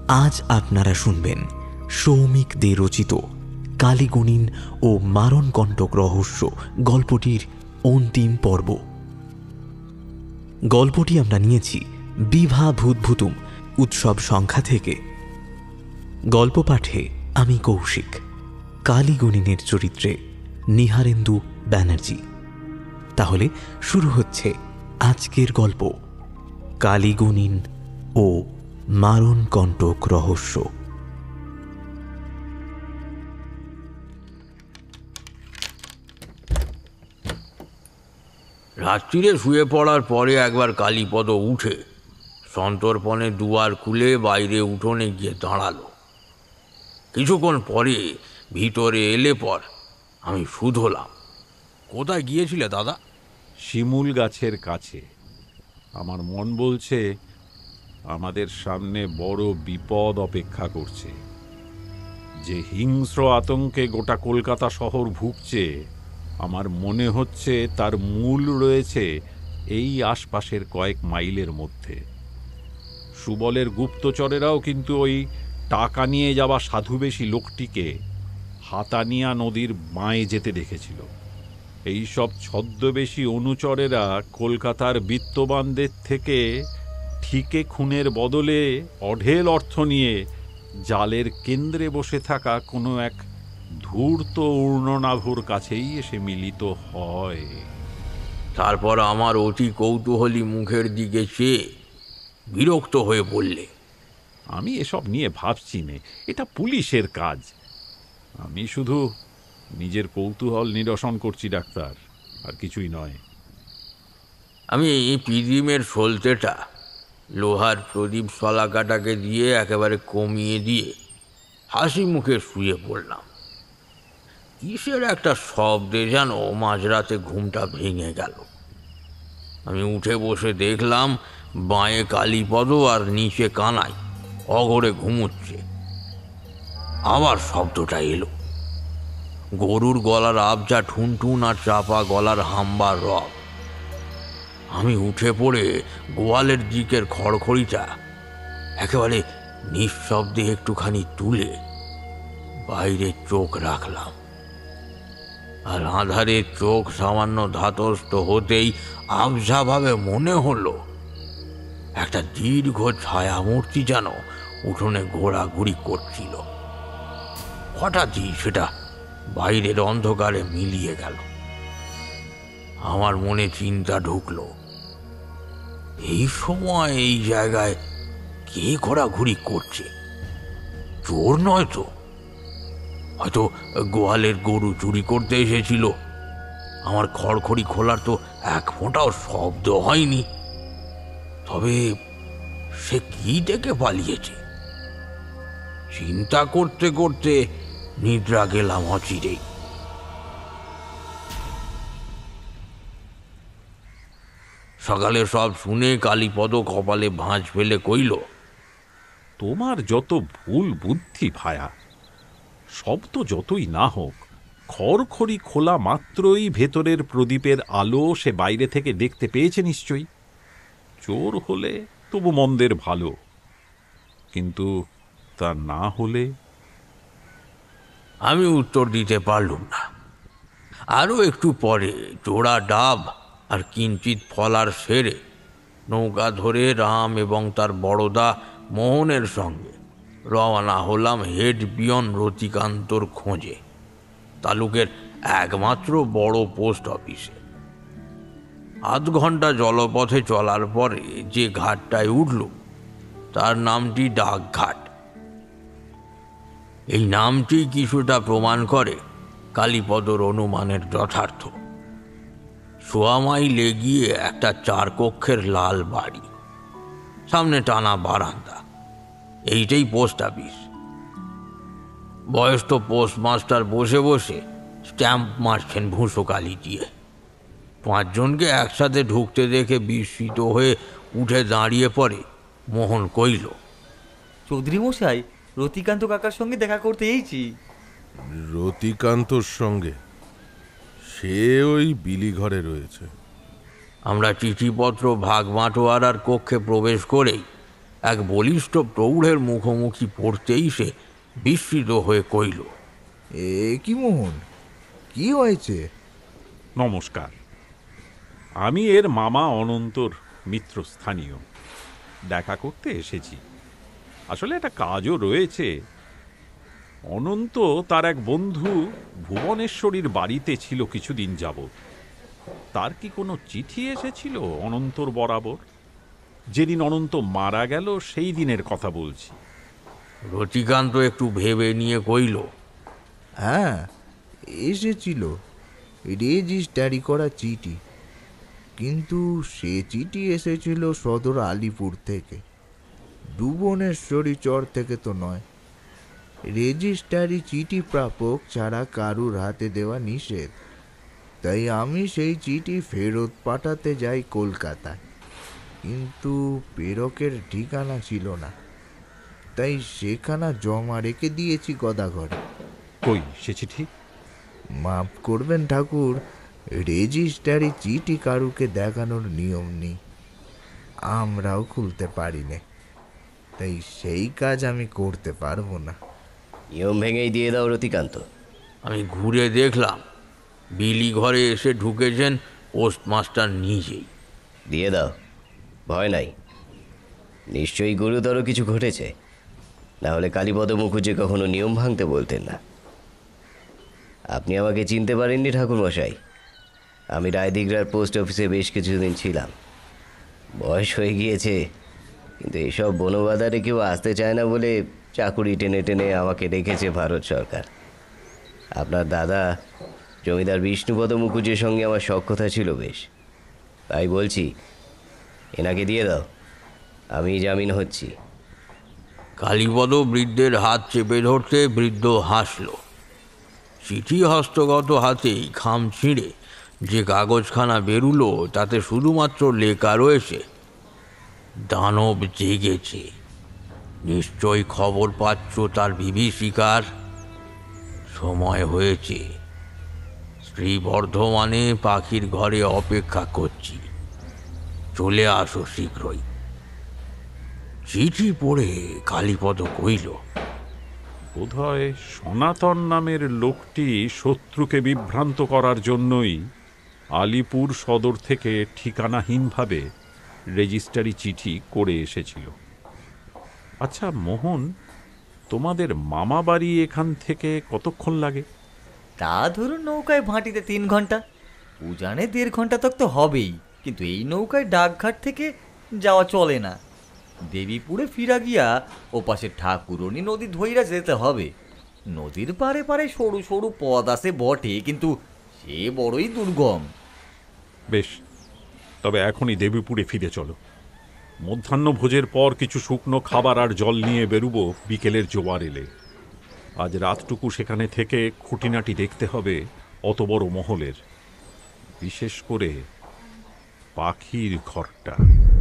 আজ আপনারা শুনবেন সৌমিক দে রচিত কালীগুণিন ও মারণকণ্টক রহস্য গল্পটির অন্তিম পর্ব। গল্পটি আমরা নিয়েছি বিভা ভূতভূতুম উৎসব সংখ্যা থেকে। গল্প পাঠে আমি কৌশিক, কালীগুণিনের চরিত্রে নিহারেন্দু ব্যানার্জি। তাহলে শুরু হচ্ছে আজকের গল্প, কালীগুণিন ও মারণকণ্টক রহস্য। রাত্রিরে শুয়ে পড়ার পরে একবার কালীপদ উঠে সন্তর্পণে দুয়ার খুলে বাইরে উঠোনে গিয়ে দাঁড়ালো। কিছুক্ষণ পরে ভিতরে এলে পর আমি শুধলাম, কোথায় গিয়েছিলে দাদা? শিমুল গাছের কাছে। আমার মন বলছে আমাদের সামনে বড় বিপদ অপেক্ষা করছে। যে হিংস্র আতঙ্কে গোটা কলকাতা শহর ভুগছে, আমার মনে হচ্ছে তার মূল রয়েছে এই আশপাশের কয়েক মাইলের মধ্যে। সুবলের গুপ্তচরেরাও কিন্তু ওই টাকা নিয়ে যাওয়া সাধুবেশী লোকটিকে হাতানিয়া নদীর বাঁয়ে যেতে দেখেছিল। এইসব ছদ্মবেশী অনুচরেরা কলকাতার বিত্তবানদের থেকে ঠিকে খুনের বদলে অঢেল অর্থ নিয়ে জালের কেন্দ্রে বসে থাকা কোনো এক ধূর্ত ঊর্ণনাভর কাছেই এসে মিলিত হয়। তারপর আমার অতি কৌতূহলী মুখের দিকে চেয়ে বিরক্ত হয়ে বললে, আমি এসব নিয়ে ভাবছি নে, এটা পুলিশের কাজ। আমি শুধু নিজের কৌতূহল নিরসন করছি ডাক্তার, আর কিছুই নয়। আমি পিদিমের সলতেটা লোহার প্রদীপ শলাকাটাকে দিয়ে একেবারে কমিয়ে দিয়ে হাসি মুখে শুয়ে পড়লাম। কিসের একটা শব্দে যেন মাঝরাতে ঘুমটা ভেঙে গেল। আমি উঠে বসে দেখলাম বাঁয়ে কালীপদ আর নিচে কানাই অঘরে ঘুমুচ্ছে। আবার শব্দটা এলো, গরুর গলার আবজা ঠুনঠুন আর চাপা গলার হাম্বার রব। আমি উঠে পড়ে গোয়ালের দিকের খড়খড়িটা একেবারে নিঃশব্দে একটুখানি তুলে বাইরে চোখ রাখলাম। আর আঁধারে চোখ সামান্য ধাতস্থ হতেই আবঝাভাবে মনে হলো একটা দীর্ঘ ছায়ামূর্তি যেন উঠোনে ঘোরাঘুরি করছিল। হঠাৎই সেটা বাইরের অন্ধকারে মিলিয়ে গেল। আমার মনে চিন্তা ঢুকলো, এই সময় এই জায়গায় কে ঘোরাঘুরি করছে? চোর নয় তো, হয়তো গোয়ালের গরু চুরি করতে এসেছিল। আমার খড়খড়ি খোলার তো এক ফোঁটাও শব্দ হয়নি। তবে সে কি দেখে পালিয়েছে? চিন্তা করতে করতে নিদ্রা গেলাম অচিরেই। সকালে সব শুনে কালীপদ কপালে ভাঁজ ফেলে কইল, তোমার যত ভুল বুদ্ধি ভায়া। শব্দ যতই না হোক, খড়খড়ি খোলা মাত্রই ভেতরের প্রদীপের আলো সে বাইরে থেকে দেখতে পেয়েছে নিশ্চয়ই। চোর হলে তবু মন্দের ভালো, কিন্তু তা না হলে? আমি উত্তর দিতে পারলুম না। আরও একটু পরে জোড়া ডাব আর কিঞ্চিত ফলার সেরে নৌকা ধরে রাম এবং তার বড়দা মোহনের সঙ্গে রওনা হলাম হেড পিয়ন রতিকান্তর খোঁজে, তালুকের একমাত্র বড় পোস্ট অফিসে। আধ ঘন্টা জলপথে চলার পরে যে ঘাটটায় উঠল তার নামটি ডাকঘাট। এই নামটি কিছুটা প্রমাণ করে কালীপদর অনুমানের যথার্থ। সোয়া মাইলে গিয়ে একটা 4 কক্ষের লাল বাড়ি, সামনে টানা বারান্দা, এইটাই পোস্ট অফিস। বয়স্ক পোস্টমাস্টার বসে বসে স্ট্যাম্প মারছেন ভূষকালি দিয়ে। 5 জনকে একসাথে ঢুকতে দেখে বিস্মিত হয়ে উঠে দাঁড়িয়ে পড়ে মোহন কইল, চৌধুরী মশাই, রতিকান্ত কাকার সঙ্গে দেখা করতে এইছি। রতিকান্তর সঙ্গে? সে ওই বিলি ঘরে রয়েছে। আমরা চিঠিপত্র ভাগ বাঁটোয়ারার কক্ষে প্রবেশ করেই এক বলিষ্ঠ প্রৌঢ়ের মুখোমুখি পড়তেই সে বিস্মিত হয়ে কইল, এ কি মোহন, কি হয়েছে? নমস্কার, আমি এর মামা অনন্তর মিত্রস্থানীয়, দেখা করতে এসেছি। আসলে একটা কাজও রয়েছে। অনন্ত তার এক বন্ধু ভুবনেশ্বরীর বাড়িতে ছিল কিছুদিন যাবৎ। তার কি কোনো চিঠি এসেছিল অনন্তর বরাবর? যেদিন অনন্ত মারা গেল সেই দিনের কথা বলছি। রতিকান্ত একটু ভেবে নিয়ে কইল, হ্যাঁ, এসেছিল রেজিস্ট্রারি করা চিঠি, কিন্তু সে চিঠি এসেছিল সদর আলিপুর থেকে, ভুবনেশ্বরী চর থেকে তো নয়। রেজিস্ট্রারি চিঠি প্রাপক ছাড়া কারুর হাতে দেওয়া নিষেধ। তাই আমি সেই চিঠি ফেরত পাঠাতে যাই কলকাতায়, কিন্তু প্রেরকের ঠিকানা ছিল না, তাই সেখানা জমা রেখে দিয়েছি গদাঘরে। কই সে চিঠি? মাফ করবেন ঠাকুর, রেজিস্ট্রারি চিঠি কারুকে দেখানোর নিয়ম নেই, আমরাও খুলতে পারি না, তাই সেই কাজ আমি করতে পারবো না। নিয়ম ভেঙেই দিয়ে দাও রতিকান্ত। আমি ঘুরে দেখলাম বিলি ঘরে এসে ঢুকেছেন পোস্টমাস্টার নিজেই। দিয়ে দাও, ভয় নাই। নিশ্চয়ই গুরুতর কিছু ঘটেছে, না হলে কালীপদ মুখুজ্জে কখনো নিয়ম ভাঙতে বলতেন না। আপনি আমাকে চিনতে পারেননি ঠাকুরমশাই। আমি রায়দিগড়ার পোস্ট অফিসে বেশ কিছুদিন ছিলাম। বয়স হয়ে গিয়েছে, কিন্তু এসব বনবাদারে কেউ আসতে চায় না বলে চাকুরি টেনে টেনে আমাকে রেখেছে ভারত সরকার। আপনার দাদা জমিদার বিষ্ণুপদ মুখুজ্জের সঙ্গে আমার সখ্যতা ছিল বেশ, তাই বলছি এনাকে দিয়ে দাও, আমি জামিন হচ্ছি। কালীপদ বৃদ্ধের হাত চেপে ধরতে বৃদ্ধ হাসল। চিঠি হস্তগত হাতেই খাম ছিঁড়ে যে কাগজখানা বেরুলো তাতে শুধুমাত্র লেখা রয়েছে, দানব জেগেছে, নিশ্চয়ই খবর পাচ্ছ তার বিভীষিকার। সময় হয়েছে, শ্রী বর্ধমানে পাখির ঘরে অপেক্ষা করছি, চলে আসো শীঘ্রই। চিঠি পড়ে কালীপদ কইল, বোধহয় সনাতন নামের লোকটি শত্রুকে বিভ্রান্ত করার জন্যই আলিপুর সদর থেকে ঠিকানাহীনভাবে রেজিস্ট্রারি চিঠি করে এসেছিল। আচ্ছা মোহন, তোমাদের মামা বাড়ি এখান থেকে কতক্ষণ লাগে? তা ধরুন নৌকায় ভাঁটিতে 3 ঘন্টা, উজানে 1.5 ঘন্টা তক তো হবেই, কিন্তু এই নৌকায় ডাকঘাট থেকে যাওয়া চলে না। দেবীপুরে ফিরা গিয়া ও পাশে ঠাকুরনি নদী ধইরা যেতে হবে। নদীর পারে পারে সরু সরু পথ আছে বটে, কিন্তু সে বড়ই দুর্গম। বেশ, তবে এখনই দেবীপুরে ফিরে চলো। মধ্যাহ্ন ভোজের পর কিছু শুকনো খাবার আর জল নিয়ে বেরুবো বিকেলের জোয়ার এলে। আজ রাতটুকু সেখানে থেকে খুঁটিনাটি দেখতে হবে অত বড় মহলের, বিশেষ করে পাখির ঘরটা।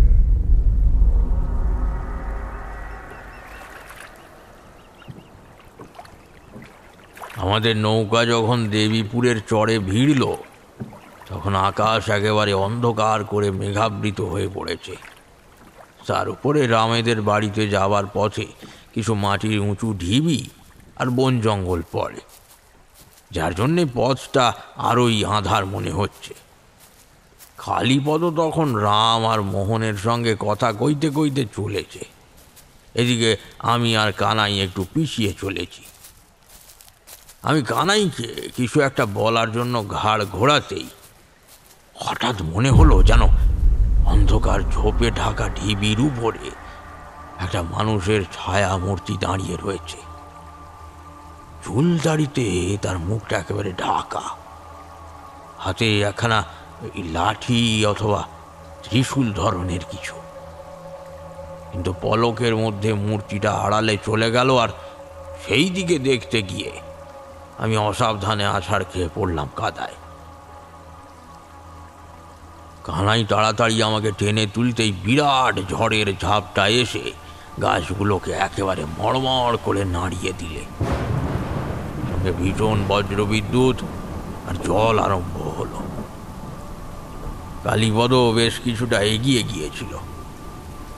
আমাদের নৌকা যখন দেবীপুরের চরে ভিড়ল তখন আকাশ একেবারে অন্ধকার করে মেঘাবৃত হয়ে পড়েছে। তার উপরে রামেদের বাড়িতে যাওয়ার পথে কিছু মাটির উঁচু ঢিবি আর বন জঙ্গল পড়ে, যার জন্যে পথটা আরোই আঁধার মনে হচ্ছে। কালীপদ তখন রাম আর মোহনের সঙ্গে কথা কইতে কইতে চলেছে, এদিকে আমি আর কানাই একটু পিছিয়ে চলেছি। আমি কানাইকে কিছু একটা বলার জন্য ঘাড় ঘোরাতেই হঠাৎ মনে হলো যেন অন্ধকার ঝোপে ঢাকা ঢিবির উপরে একটা মানুষের ছায়া মূর্তি দাঁড়িয়ে রয়েছে। চুল দাড়িতে তার মুখটা একেবারে ঢাকা, হাতে একখানা লাঠি অথবা ত্রিশূল ধরনের কিছু, কিন্তু পলকের মধ্যে মূর্তিটা আড়ালে চলে গেল। আর সেই দিকে দেখতে গিয়ে আমি অসাবধানে আছাড় খেয়ে পড়লাম কাদায়। কানাই তাড়াতাড়ি আমাকে টেনে তুলতেই বিরাট ঝড়ের ঝাপটা এসে গাছগুলোকে একেবারে মড়মড় করে নাড়িয়ে দিলে। সঙ্গে ভীষণ বজ্রবিদ্যুৎ আর জল আরম্ভ হলো। কালীপদ বেশ কিছুটা এগিয়ে গিয়েছিল,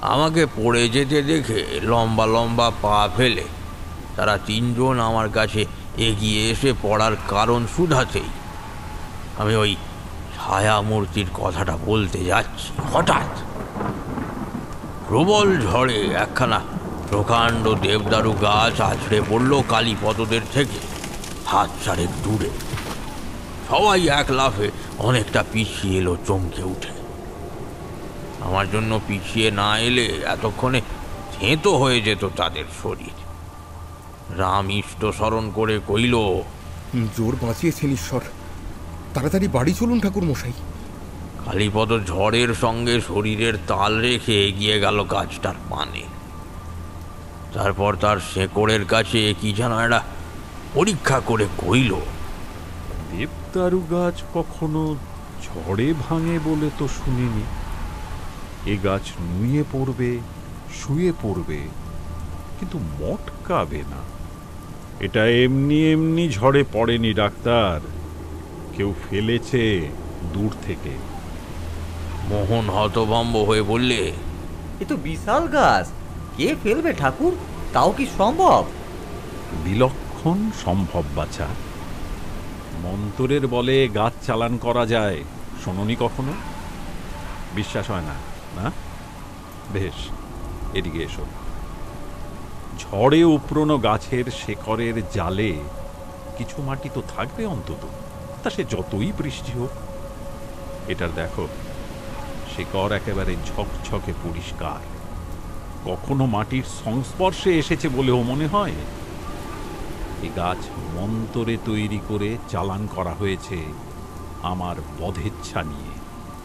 আমাকে পড়ে যেতে দেখে লম্বা লম্বা পা ফেলে তারা তিনজন আমার কাছে এগিয়ে এসে পড়ার কারণ শুধাতেই আমি ওই ছায়ামূর্তির কথাটা বলতে যাচ্ছি, হঠাৎ প্রবল ঝড়ে একখানা প্রকাণ্ড দেবদারু গাছ আছড়ে পড়ল কালীপদদের থেকে হাত চারেক দূরে। সবাই এক লাফে অনেকটা পিছিয়ে এলো চমকে উঠে। আমার জন্য পিছিয়ে না এলে এতক্ষণে থেঁতো হয়ে যেত তাদের শরীর। রাম ইষ্ট স্মরণ করে কইল, জোর বাঁচিয়েছেন ঈশ্বর, তাড়াতাড়ি বাড়ি চলুন ঠাকুর মশাই। কালীপদ ঝড়ের সঙ্গে শরীরের তাল রেখে এগিয়ে গেল গাছটার পানে। তারপর তার শেকড়ের কাছে কি যেন একটা পরীক্ষা করে কইল, দেবদারু গাছ কখনো ঝড়ে ভাঙে বলে তো শুনিনি। এ গাছ নুয়ে পড়বে, শুয়ে পড়বে, কিন্তু মটকাবে না। এটা এমনি এমনি ঝড়ে পড়েনি ডাক্তার, কেউ ফেলেছে দূর থেকে। মোহন হতভম্ব হয়ে বললে, এ তো বিশাল গাছ, কে ফেলবে ঠাকুর? তাও কি সম্ভব? বিলক্ষণ সম্ভব বাছা। মন্তরের বলে গাছ চালান করা যায়, শোনোনি কখনো? বিশ্বাস হয় না, না? বেশ, এদিকে এসো। ঝড়ে উপড়নো গাছের শেকড়ের জালে কিছু মাটি তো থাকবে অন্তত, তা সে যতই বৃষ্টি হোক। এটার দেখো, শেকড় একেবারে ঝকঝকে পরিষ্কার, কখনো মাটির সংস্পর্শে এসেছে বলেও মনে হয়। এই গাছ মন্তরে তৈরি করে চালান করা হয়েছে আমার বধেচ্ছা নিয়ে।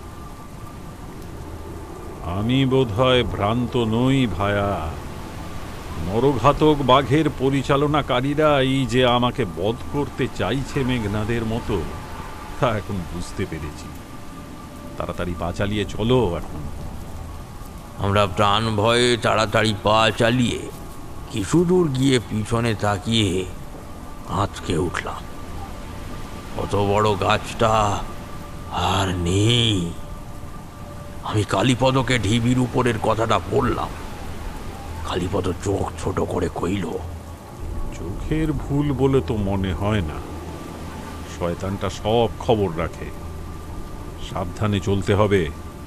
আমি বোধহয় ভ্রান্ত নই ভায়া। নরঘাতক বাঘের পরিচালনাকারীরাই যে আমাকে বধ করতে চাইছে মেঘনাদের মতো, তা এখন বুঝতে পেরেছি। তাড়াতাড়ি পা চালিয়ে চলো এখন। আমরা প্রাণ ভয়ে তাড়াতাড়ি পা চালিয়ে কিছু দূর গিয়ে পিছনে তাকিয়ে আঁতকে উঠলাম। কত বড় গাছটা আর নেই। আমি কালীপদকে ঢিবির উপরের কথাটা বললাম। কালীপদ চোখ ছোট করে কইল, চোখের ভুল বলে তো মনে হয় না। শয়তানটা সব খবর রাখে, সাবধানে চলতে হবে।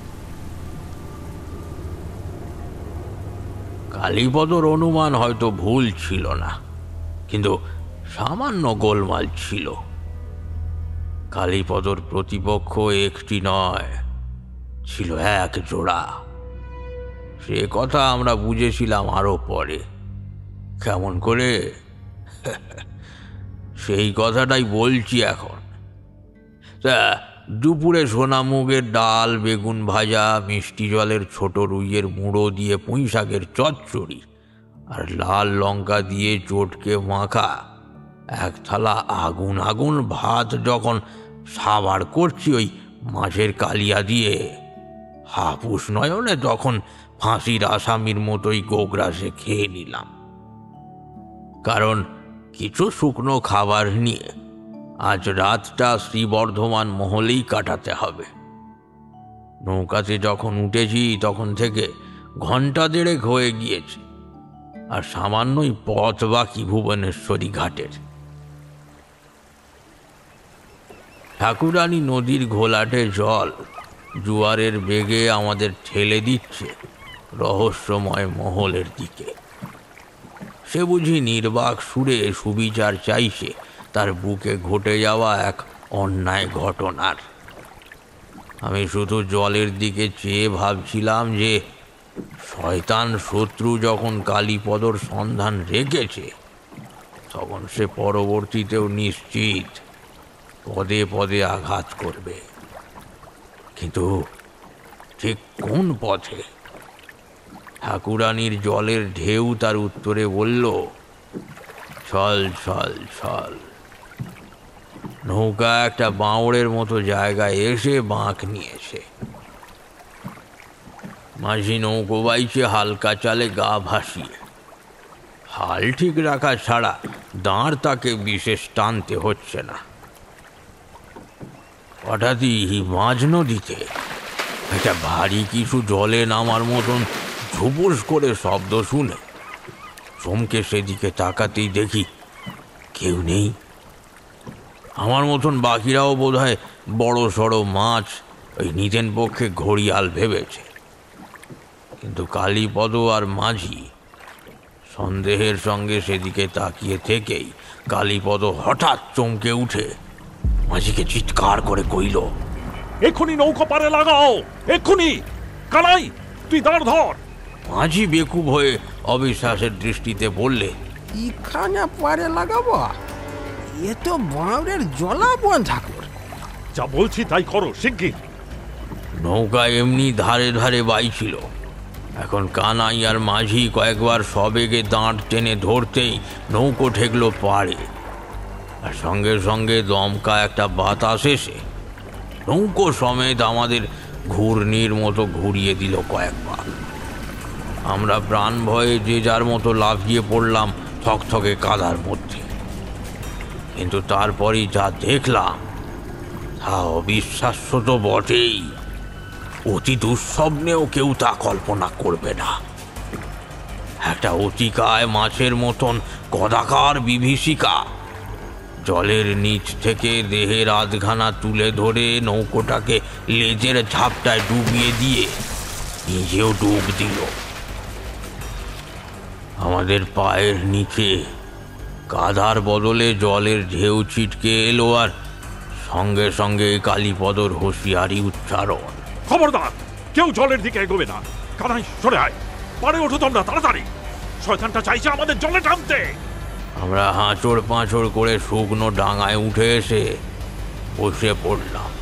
কালীপদর অনুমান হয়তো ভুল ছিল না, কিন্তু সামান্য গোলমাল ছিল। কালীপদর প্রতিপক্ষ একটি নয়, ছিল এক জোড়া। সে কথা আমরা বুঝেছিলাম আরো পরে। কেমন করে? সেই কথাটাই বলছি এখন। তা দুপুরে সোনামুগের ডাল, বেগুন ভাজা, মিষ্টি জলের ছোট রুইয়ের মুড়ো দিয়ে পুঁই শাকের চচ্চড়ি আর লাল লঙ্কা দিয়ে চটকে মাখা এক থালা আগুন আগুন ভাত যখন সাবার করছি ওই মাছের কালিয়া দিয়ে, হাপুস নয়নে তখন ফাঁসির আসামির মতোই গোগ্রাসে খেয়ে নিলাম। কারণ কিছু শুকনো খাবার নিয়ে আজ রাতটা শ্রীবর্ধমান মহলেই কাটাতে হবে। নৌকাতে যখন উঠেছি তখন থেকে ঘন্টা দেড়েক হয়ে গিয়েছে, আর সামান্যই পথ বাকি ভুবনেশ্বরী ঘাটের। ঠাকুরানী নদীর ঘোলাটে জল জোয়ারের বেগে আমাদের ঠেলে দিচ্ছে রহস্যময় মহলের দিকে। সে বুঝি নির্বাক সুরে সুবিচার চাইছে তার বুকে ঘটে যাওয়া এক অন্যায় ঘটনার। আমি শুধু জলের দিকে চেয়ে ভাবছিলাম যে শয়তান শত্রু যখন কালীপদর সন্ধান রেখেছে, তখন সে পরবর্তীতেও নিশ্চিত পদে পদে আঘাত করবে। কিন্তু ঠিক কোন পথে? ঠাকুরানীর জলের ঢেউ তার উত্তরে বলল, চল চল চল। নৌকা একটা বাঁওড়ের মতো জায়গায় এসে বাঁক নিয়েছে। মাঝি নৌকো বাইছে হালকা চালে গা ভাসিয়ে। হাল ঠিক রাখা ছাড়া দাঁড় তাকে বিশেষ টানতে হচ্ছে না। হঠাৎই মাঝ নদীতে একটা ভারী কিছু জলে নামার মতন ধুপুস করে শব্দ শুনে চমকে সেদিকে তাকাতেই দেখি কেউ নেই। আমার মতন বাকিরাও বোধহয় বড় সড়ো মাছ ওই নিদেন পক্ষে ঘড়িয়াল ভেবেছে, কিন্তু কালীপদ আর মাঝি সন্দেহের সঙ্গে সেদিকে তাকিয়ে থেকেই কালীপদ হঠাৎ চমকে উঠে মাঝিকে চিৎকার করে কইল, এক্ষুনি নৌকা পারে লাগাও, এক্ষুনি! কানাই, তুই দাঁড় ধর! মাঝি বেকুব হয়ে অবিশ্বাসের দৃষ্টিতে বললে, এখানে পারে লাগাবো? এ তো বাঁড়ের জলাবন ঠাকুর। যা বলছি তাই করো শিগগির। নৌকা এমনি ধারে ধারে বাইছিল। এখন কানাই আর মাঝি কয়েকবার সবেগে দাঁড় টেনে ধরতেই নৌকো ঠেকলো পাড়ে, আর সঙ্গে সঙ্গে দমকা একটা বাতাস এসে নৌকো সমেত আমাদের ঘূর্ণির মতো ঘুরিয়ে দিল কয়েকবার। আমরা প্রাণ ভয়ে যে যার মতো লাফিয়ে পড়লাম থকথকে কাদার মধ্যে। কিন্তু তারপরই যা দেখলাম তা অবিশ্বাস্য তো বটেই, অতি দুঃস্বপ্নেও কেউ তা কল্পনা করবে না। একটা অতিকায় মাছের মতন গদাকার বিভীষিকা জলের নিচ থেকে দেহের আধখানা তুলে ধরে নৌকোটাকে লেজের ঝাপটায় ডুবিয়ে দিয়ে নিজেও ডুব দিল। আমাদের পায়ের নিচে কাদার বদলে জলের ঢেউ ছিটকে এলো, আর সঙ্গে সঙ্গে কালীপদর হুঁশিয়ারি উচ্চারণ, খবরদার, কেউ জলের দিকে এগোবে না। কানাই, সরে আয়, পারে ওঠো তোমরা তাড়াতাড়ি, শয়তানটা চাইছে আমাদের জলে টানতে। আমরা হাঁচড় পাঁচড় করে শুকনো ডাঙায় উঠে এসে বসে পড়লাম।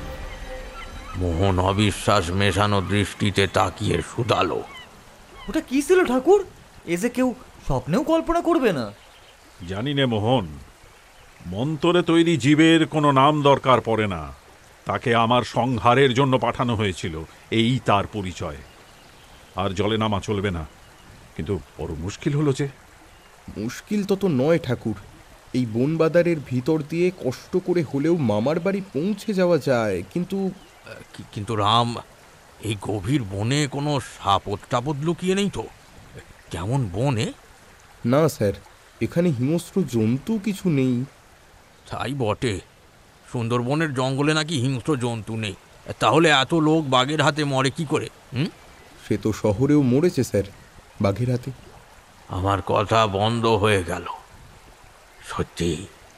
মোহন অবিশ্বাস মেশানো দৃষ্টিতে তাকিয়ে শুধালো, ওটা কি ছিল ঠাকুর? এ যে কেউ স্বপ্নেও কল্পনা করবে না। জানি নে মোহন, মন্তরে তৈরি জীবের কোনো নাম দরকার পড়ে না। তাকে আমার সংহারের জন্য পাঠানো হয়েছিল, এই তার পরিচয়। আর জলে নামা চলবে না। কিন্তু বড় মুশকিল হলো যে। মুশকিল তত নয় ঠাকুর, এই বনবাদারের ভিতর দিয়ে কষ্ট করে হলেও মামার বাড়ি পৌঁছে যাওয়া যায়, কিন্তু কিন্তু রাম, এই গভীর বনে কোনো সাপদ টাপদ লুকিয়ে নেই তো? কেমন বনে? না স্যার, এখানে হিংস্র জন্তু কিছু নেই। তাই বটে, সুন্দরবনের জঙ্গলে নাকি হিংস্র জন্তু নেই। তাহলে এত লোক বাঘের হাতে মরে কি করে? সে তো শহরেও মরেছে স্যার, বাঘের হাতে। আমার কথা বন্ধ হয়ে গেল। সত্যি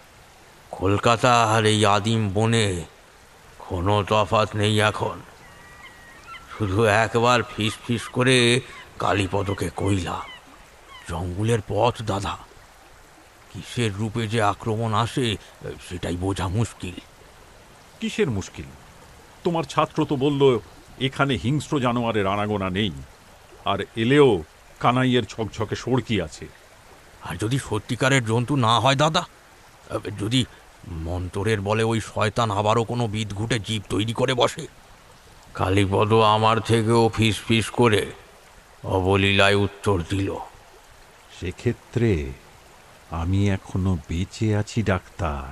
কলকাতা আর এই আদিম বনে কোনো তফাৎ নেই এখন। শুধু একবার ফিস ফিস করে কালীপদকে কইলাম, জঙ্গলের পথ দাদা, কিসের রূপে যে আক্রমণ আসে সেটাই বোঝা মুশকিল। কিসের মুশকিল? তোমার ছাত্র তো বলল এখানে হিংস্র জানোয়ারের আনাগোনা নেই, আর এলেও কানাইয়ের ছকছকে সড়কি আছে। আর যদি সত্যিকারের জন্তু না হয় দাদা, যদি মন্তরের বলে ওই শয়তান আবারও কোনো বিদঘুটে জীব তৈরি করে বসে? কালীপদ আমার থেকেও ফিস ফিস করে অবলীলায় উত্তর দিল, সেক্ষেত্রে আমি এখনো বেঁচে আছি ডাক্তার।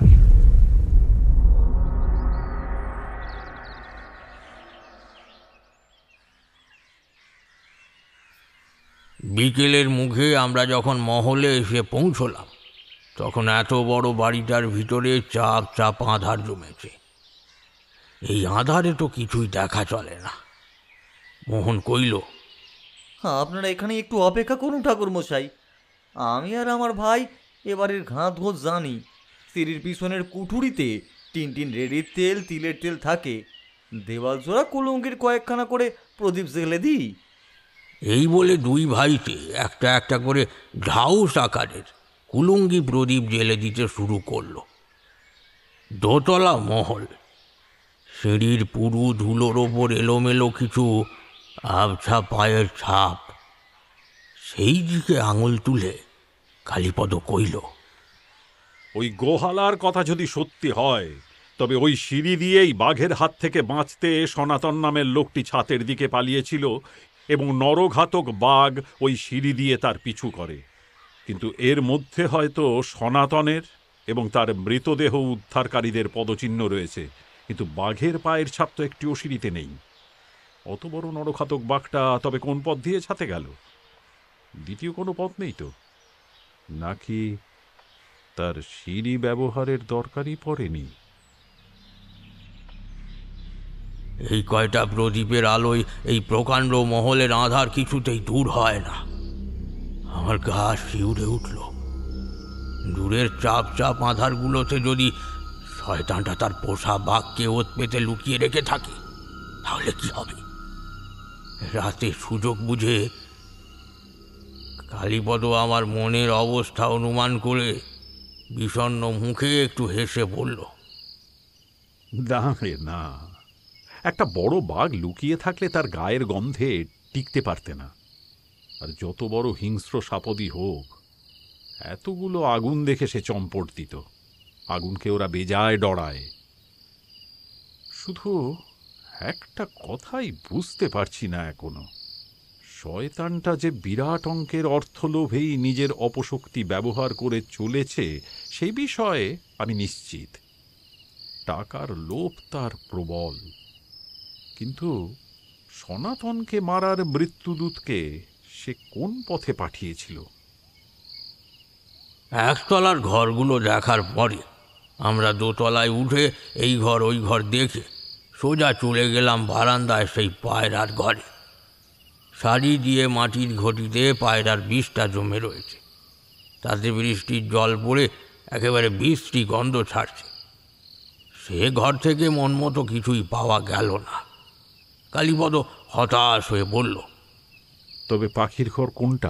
বিকেলের মুখে আমরা যখন মহলে এসে পৌঁছলাম, তখন এত বড় বাড়িটার ভিতরে চাপ চাপ আঁধার জমেছে। এই আঁধারে তো কিছুই দেখা চলে না। মোহন কইল, আপনারা এখানে একটু অপেক্ষা করুন ঠাকুর মশাই, আমি আর আমার ভাই এবারের ঘাত ঘোষ জানি। সিঁড়ির পিছনের কুঠুরিতে টিন টিন রেডির তেল, তিলের তেল থাকে। দেওয়াল জোড়া কুলুঙ্গির কয়েকখানা করে প্রদীপ জেলে দিই। এই বলে দুই ভাইতে একটা একটা করে ঢাউস আকারের কুলুঙ্গি প্রদীপ জেলে দিতে শুরু করলো। দোতলা মহল, সিঁড়ির পুরু ধুলোর ওপর এলোমেলো কিছু আবছা পায়ের ছাপ। সেই দিকে আঙুল তুলে কালীপদ কইল, ওই গোহালার কথা যদি সত্যি হয়, তবে ওই সিঁড়ি দিয়েই বাঘের হাত থেকে বাঁচতে সনাতন নামের লোকটি ছাতের দিকে পালিয়েছিল, এবং নরঘাতক বাঘ ওই সিঁড়ি দিয়ে তার পিছু করে। কিন্তু এর মধ্যে হয়তো সনাতনের এবং তার মৃতদেহ উদ্ধারকারীদের পদচিহ্ন রয়েছে, কিন্তু বাঘের পায়ের ছাপ তো একটিও সিঁড়িতে নেই। অত বড় নরখাতক বাঘটা তবে কোন পথ দিয়ে ছাতে গেল? দ্বিতীয় কোনো পথ নেই তো? নাকি তার সিঁড়ি ব্যবহারের দরকারই পড়েনি? এই কয়টা প্রদীপের আলোয় এই প্রকাণ্ড মহলের আঁধার কিছুতেই দূর হয় না। আমার গা শিউরে উঠল। দূরের চাপ চাপ আঁধারগুলোতে যদি শয়তানটা তার পোষা বাঘকে ওত পেতে লুকিয়ে রেখে থাকে, তাহলে কি হবে? রাতে সুযোগ বুঝে কালীপদ আমার মনের অবস্থা অনুমান করে বিষণ্ণ মুখে একটু হেসে বলল, না রে না, একটা বড় বাঘ লুকিয়ে থাকলে তার গায়ের গন্ধে টিকতে পারতে না। আর যত বড় হিংস্র সাপদই হোক, এতগুলো আগুন দেখে সে চম্পট দিত। আগুনকে ওরা বেজায় ডরায়। শুধু একটা কথাই বুঝতে পারছি না এখনো, শয়তানটা যে বিরাট অঙ্কের অর্থলোভেই নিজের অপশক্তি ব্যবহার করে চলেছে সেই বিষয়ে আমি নিশ্চিত। টাকার লোভ তার প্রবল, কিন্তু সনাতনকে মারার মৃত্যুদূতকে সে কোন পথে পাঠিয়েছিল? একতলার ঘরগুলো দেখার পরে আমরা দোতলায় উঠে এই ঘর ওই ঘর দেখে সোজা চলে গেলাম বারান্দায় সেই পায়রার ঘরে। সারি দিয়ে মাটির ঘটিতে পায়রার বিষটা জমে রয়েছে। তাতে বৃষ্টির জল পড়ে একেবারে বিশ্রী গন্ধ ছাড়ছে। সে ঘর থেকে মন মতো কিছুই পাওয়া গেল না। কালীপদ হতাশ হয়ে বলল, তবে পাখির ঘর কোনটা?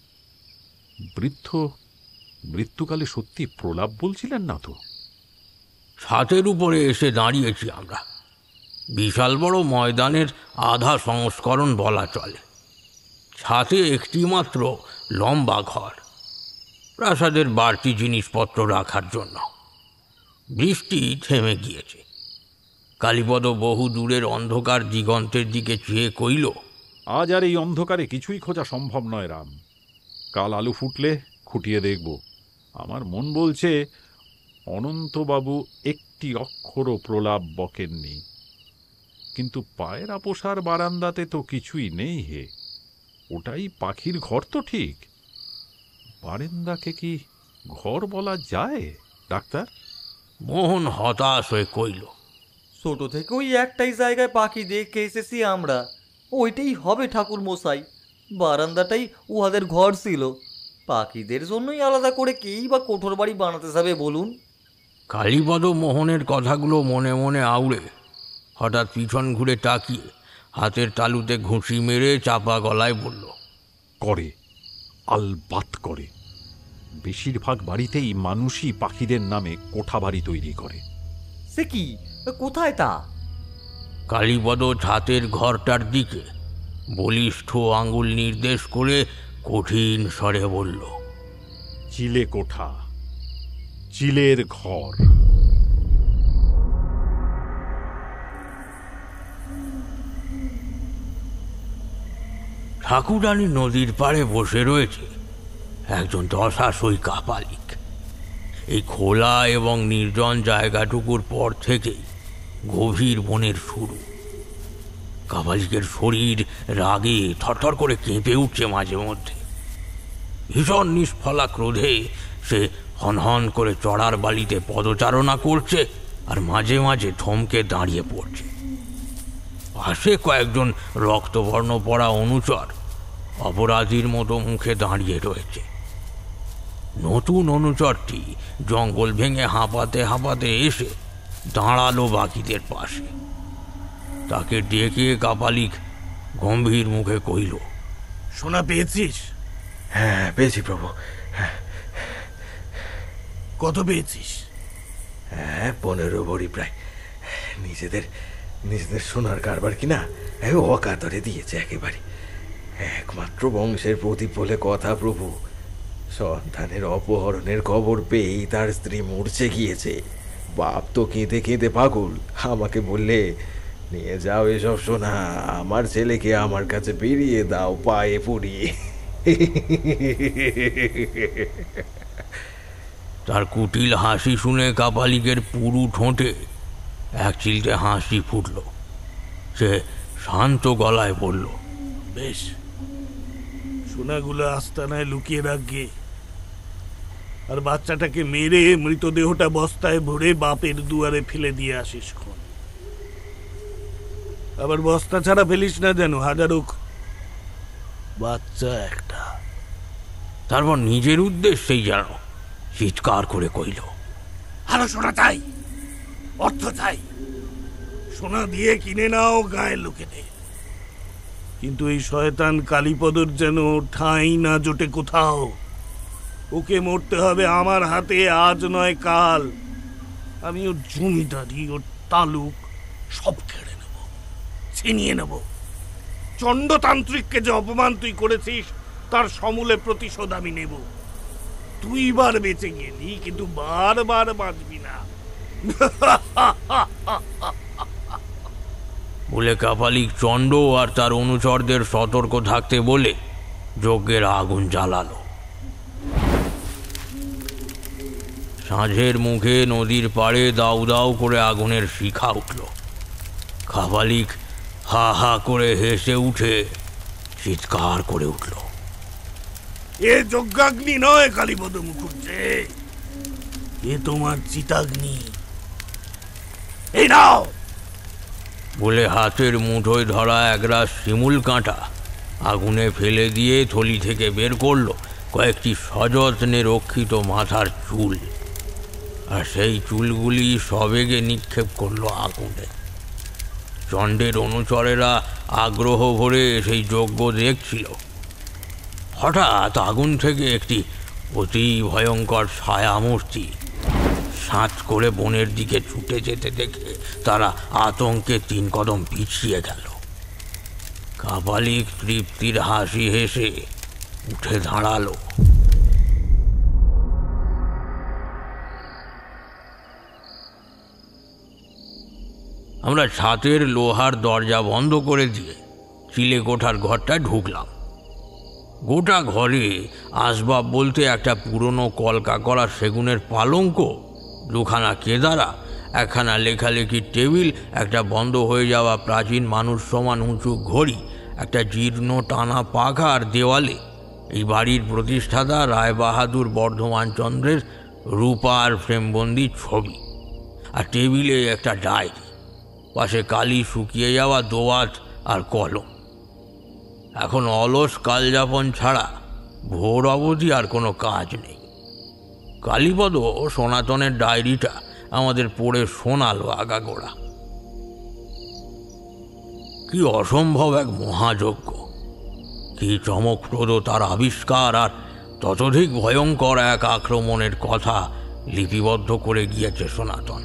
বৃদ্ধ মৃত্যুকালে সত্যি প্রলাপ বলছিলেন না তো? ছাতের উপরে এসে দাঁড়িয়েছি আমরা। বিশাল বড় ময়দানের আধা সংস্করণ বলা চলে। ছাতে একটি মাত্র লম্বা ঘর, প্রাসাদের বাড়তি জিনিসপত্র রাখার জন্য। বৃষ্টি থেমে গিয়েছে। কালীপদ বহু দূরের অন্ধকার দিগন্তের দিকে চেয়ে কইল, আজ আর এই অন্ধকারে কিছুই খোঁজা সম্ভব নয় রাম। কাল আলু ফুটলে খুঁটিয়ে দেখব। আমার মন বলছে অনন্তবাবু একটি অক্ষরও প্রলাপ বকেননি। কিন্তু পায়রা পোষার বারান্দাতে তো কিছুই নেই হে। ওটাই পাখির ঘর তো ঠিক। বারান্দাকে কি ঘর বলা যায় ডাক্তার? মোহন হতাশ হয়ে কইল, ছোট থেকে ওই একটাই জায়গায় পাখি দেখে এসেছি আমরা, ওইটাই হবে ঠাকুর মশাই। বারান্দাটাই উহাদের ঘর ছিল। পাখিদের জন্যই আলাদা করে কেই বা কোঠর বাড়ি বানাতে যাবে বলুন? কালীপদ মোহনের কথাগুলো মনে মনে আউড়ে হঠাৎ পিছন ঘুরে তাকিয়ে হাতের তালুতে ঘুষি মেরে চাপা গলায় বলল, করে, আলবাত করে। বেশিরভাগ বাড়িতেই মানুষই পাখিদের নামে কোঠা বাড়ি তৈরি করে। সে কি, কোথায় তা? কালীপদ ছাতের ঘরটার দিকে বলিষ্ঠ আঙুল নির্দেশ করে কঠিন স্বরে বলল, চিলে কোঠা, চিলের ঘর। ঠাকুরানী নদীর পাড়ে বসে রয়েছে একজন দশাশই কাপালিক। এই খোলা এবং নির্জন জায়গাটুকুর পর থেকেই গভীর বনের শুরু। কাপালিকের শরীর রাগে থরথর করে কেঁপে উঠছে মাঝে মধ্যে। ভীষণ নিষ্ফলা ক্রোধে সে হনহন করে চড়ার বালিতে পদচারণা করছে আর মাঝে মাঝে থমকে দাঁড়িয়ে পড়ছে। পাশে কয়েকজন রক্তবর্ণ পরা অনুচর অপরাধীর মতো মুখে দাঁড়িয়ে রয়েছে। নতুন অনুচরটি জঙ্গল ভেঙে হাঁপাতে হাঁপাতে এসে দাঁড়ালো বাকিদের পাশে। তাকে ডেকে কাপালিক গম্ভীর মুখে কইল, সোনা পেয়েছিস? হ্যাঁ পেয়েছি প্রভু। কত পেয়েছিস? হ্যাঁ 15 ভরি প্রায়। নিজেদের নিজেদের সোনার কারবার কিনা অকাতরে দিয়েছে একেবারে। একমাত্র বংশের প্রদীপ বলে কথা প্রভু। সন্তানের অপহরণের খবর পেয়েই তার স্ত্রী মূর্ছে গিয়েছে। বাপ তো কেঁদে কেঁদে পাগল। আমাকে বললে, নিয়ে যাও এসব সোনা, আমার ছেলেকে আমার কাছে বেরিয়ে দাও পায়ে পড়িয়ে। তার কুটিল হাসি শুনে কাপালিকের পুরু ঠোঁটে এক চিলতে হাসি ফুটল। সে শান্ত গলায় বলল, বেশ, সোনাগুলো আস্তানায় লুকিয়ে রাখবে, আর বাচ্চাটাকে মেরে মৃতদেহটা বস্তায় ভরে বাপের দুয়ারে ফেলে দিয়ে আসিস খন। আবার বস্তা ছাড়া ফেলিস না যেন, হাজারো বাচ্চা একটা। তারপর নিজের উদ্দেশ্যেই যেন চিৎকার করে কইল, আরো সোনা চাই, অর্থ চাই, সোনা দিয়ে কিনে নাও গায়ের লোকেদের। কিন্তু এই শয়তান কালীপদর যেন ঠাঁই না জোটে কোথাও। ওকে মরতে হবে আমার হাতে, আজ নয় কাল। আমি ওর জমিদারি, ওর তালুক সব কেড়ে নেব, ছিনিয়ে নেব। চণ্ডতান্ত্রিককে যে অপমান তুই করেছিস তার সমূলে প্রতিশোধ আমি নেব। তুই বার বেঁচে গেলি, কিন্তু বারবার বাঁচবি না। বলে কাপালিক চণ্ড আর তার অনুচরদের সতর্ক থাকতে বলে যজ্ঞের আগুন জ্বালালো। সাঁঝের মুখে নদীর পাড়ে দাউ দাউ করে আগুনের শিখা উঠল। কাপালিক হা হা করে হেসে উঠে চিৎকার করে উঠল, এ যজ্ঞাগ্নি নয় কালীপদ মুখুজ্জে, এ তোমার চিতাগ্নি। এই নাও। বলে হাতের মুঠোয় ধরা একরাশ শিমুল কাঁটা আগুনে ফেলে দিয়ে থলি থেকে বের করলো কয়েকটি সযত্নে রক্ষিত মাথার চুল, আর সেই চুলগুলি সবেগে নিক্ষেপ করলো আগুনে। চণ্ডের অনুচরেরা আগ্রহ ভরে সেই যজ্ঞ দেখছিল। হঠাৎ আগুন থেকে একটি অতি ভয়ঙ্কর ছায়ামূর্তি সাঁত করে বনের দিকে ছুটে যেতে দেখে তারা আতঙ্কে 3 কদম পিছিয়ে গেল। কাপালিক তৃপ্তির হাসি হেসে উঠে দাঁড়ালো। আমরা ছাতের লোহার দরজা বন্ধ করে দিয়ে চিলে কোঠার ঘরটায় ঢুকলাম। গোটা ঘরে আসবাব বলতে একটা পুরনো কলকা করা সেগুনের পালঙ্ক, 2খানা কেদারা, 1খানা লেখালেখির টেবিল, একটা বন্ধ হয়ে যাওয়া প্রাচীন মানুষ সমান উঁচু ঘড়ি, একটা জীর্ণ টানা পাখা, আর দেওয়ালে এই বাড়ির প্রতিষ্ঠাতা রায়বাহাদুর বর্ধমান চন্দ্রের রূপার ফ্রেমবন্দি ছবি, আর টেবিলে একটা ডায়েরি, পাশে কালি শুকিয়ে যাওয়া দোয়াত আর কলম। এখন অলস কালযাপন ছাড়া ভোর অবধি আর কোনো কাজ নেই। কালীপদ সনাতনের ডায়েরিটা আমাদের পড়ে শোনালো আগাগোড়া। কি অসম্ভব এক মহাযজ্ঞ, কি চমকপ্রদ তার আবিষ্কার, আর ততোধিক ভয়ঙ্কর এক আক্রমণের কথা লিপিবদ্ধ করে গিয়েছে সনাতন।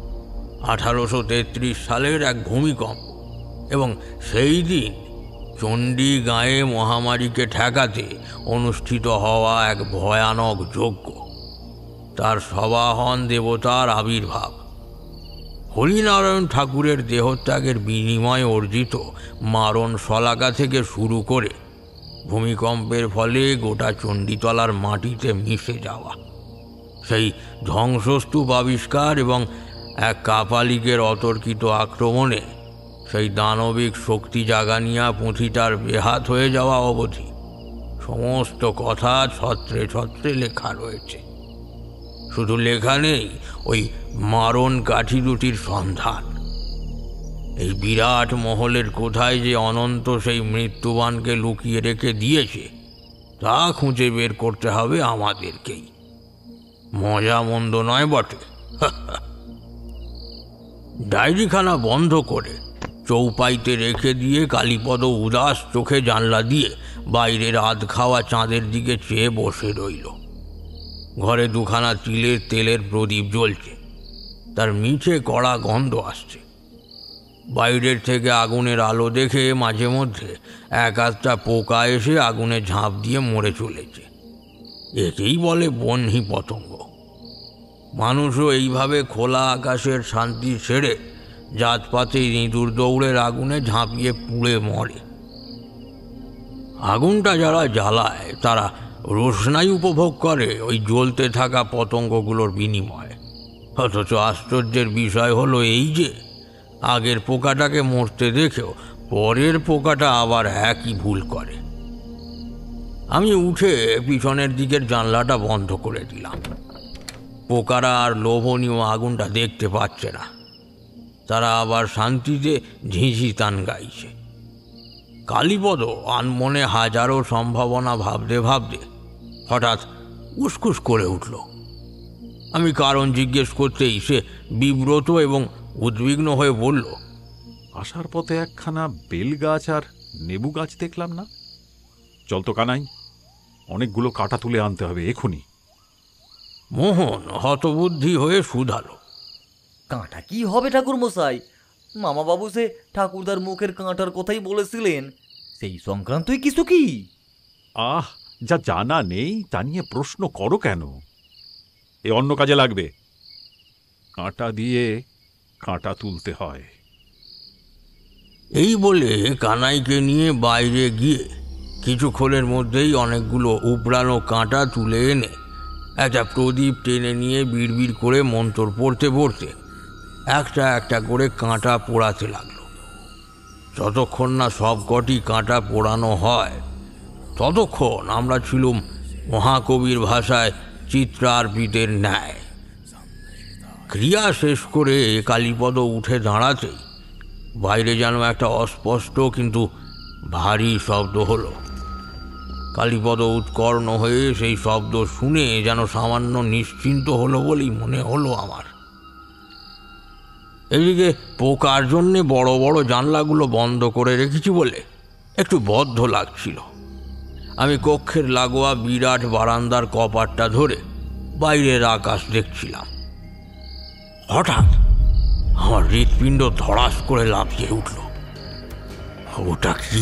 1833 সালের এক ভূমিকম্প, এবং সেই দিন চণ্ডী গাঁয়ে মহামারীকে ঠেকাতে অনুষ্ঠিত হওয়া এক ভয়ানক যজ্ঞ, তার সবাহন দেবতার আবির্ভাব, হরিনারায়ণ ঠাকুরের দেহত্যাগের বিনিময়ে অর্জিত মারণ শলাকা থেকে শুরু করে ভূমিকম্পের ফলে গোটা চণ্ডীতলার মাটিতে মিশে যাওয়া, সেই ধ্বংসস্তূপ আবিষ্কার এবং এক কাপালিকের অতর্কিত আক্রমণে সেই দানবিক শক্তি জাগানিয়া পুঁথিটার বেহাত হয়ে যাওয়া অবধি সমস্ত কথা ছত্রে ছত্রে লেখা রয়েছে। শুধু লেখা নেই ওই মারণ কাঠি দুটির সন্ধান। এই বিরাট মহলের কোথায় যে অনন্ত সেই মৃত্যুবানকে লুকিয়ে রেখে দিয়েছে তা খুঁজে বের করতে হবে আমাদেরকেই। মজা মন্দ নয় বটে। ডায়েরিখানা বন্ধ করে চৌপাইতে রেখে দিয়ে কালীপদ উদাস চোখে জানলা দিয়ে বাইরের আধ খাওয়া চাঁদের দিকে চেয়ে বসে রইল। ঘরে 2খানা তিলের তেলের প্রদীপ জ্বলছে, তার মিঠে কড়া গন্ধ আসছে। বাইরের থেকে আগুনের আলো দেখে মাঝে মধ্যে 1-8টা পোকা এসে আগুনে ঝাঁপ দিয়ে মরে চলেছে। একেই বলে বহ্নি পতঙ্গ। মানুষও এইভাবে খোলা আকাশের শান্তি ছেড়ে জাতপাতে ইঁদুর দৌড়ের আগুনে ঝাঁপিয়ে পুড়ে মরে। আগুনটা যারা জ্বালায় তারা রোশনাই উপভোগ করে ওই জ্বলতে থাকা পতঙ্গগুলোর বিনিময়ে। অথচ আশ্চর্যের বিষয় হলো এই যে আগের পোকাটাকে মরতে দেখেও পরের পোকাটা আবার একই ভুল করে। আমি উঠে পিছনের দিকের জানলাটা বন্ধ করে দিলাম। পোকারা আর লোভনীয় আগুনটা দেখতে পাচ্ছে না, তারা আবার শান্তিতে ঝিঁঝি তান গাইছে। কালীপদ আনমনে হাজারো সম্ভাবনা ভাবতে ভাবতে হঠাৎ উসকুস করে উঠল। আমি কারণ জিজ্ঞেস করতেই সে বিব্রত এবং উদ্বিগ্ন হয়ে বলল, আসার পথে একখানা বেল গাছ আর নেবু গাছ দেখলাম না? চল তো কানাই, অনেকগুলো কাটা তুলে আনতে হবে এখনই। মোহন হতবুদ্ধি হয়ে শুধালো, কাঁটা কি হবে ঠাকুর মশাই? মামাবাবু সে ঠাকুরদার মুখের কাঁটার কথাই বলেছিলেন, সেই সংক্রান্তই কিছু কি? আহ, যা জানা নেই তা নিয়ে প্রশ্ন করো কেন? এ অন্য কাজে লাগবে। কাঁটা দিয়ে কাঁটা তুলতে হয়। এই বলে কানাইকে নিয়ে বাইরে গিয়ে কিছুক্ষণের মধ্যেই অনেকগুলো উপড়ানো কাঁটা তুলে এনে একটা প্রদীপ টেনে নিয়ে বিড়বিড় করে মন্ত্র পড়তে পড়তে একটা একটা করে কাঁটা পোড়াতে লাগলো। যতক্ষণ না সবকটি কাঁটা পোড়ানো হয় ততক্ষণ আমরা ছিলুম মহাকবির ভাষায় চিত্রার্পিতের ন্যায়। ক্রিয়া শেষ করে কালীপদ উঠে দাঁড়াতেই বাইরে যেন একটা অস্পষ্ট কিন্তু ভারী শব্দ হলো। কালীপদ উৎকর্ণ হয়ে সেই শব্দ শুনে যেন সামান্য নিশ্চিন্ত হলো বলেই মনে হলো আমার। এদিকে পোকার জন্যে বড় বড় জানলাগুলো বন্ধ করে রেখেছি বলে একটু বদ্ধ লাগছিল। আমি কক্ষের লাগোয়া বিরাট বারান্দার কপাটটা ধরে বাইরের আকাশ দেখছিলাম। হঠাৎ আমার হৃৎপিণ্ড ধড়াস করে লাফিয়ে উঠল। ওটা কি?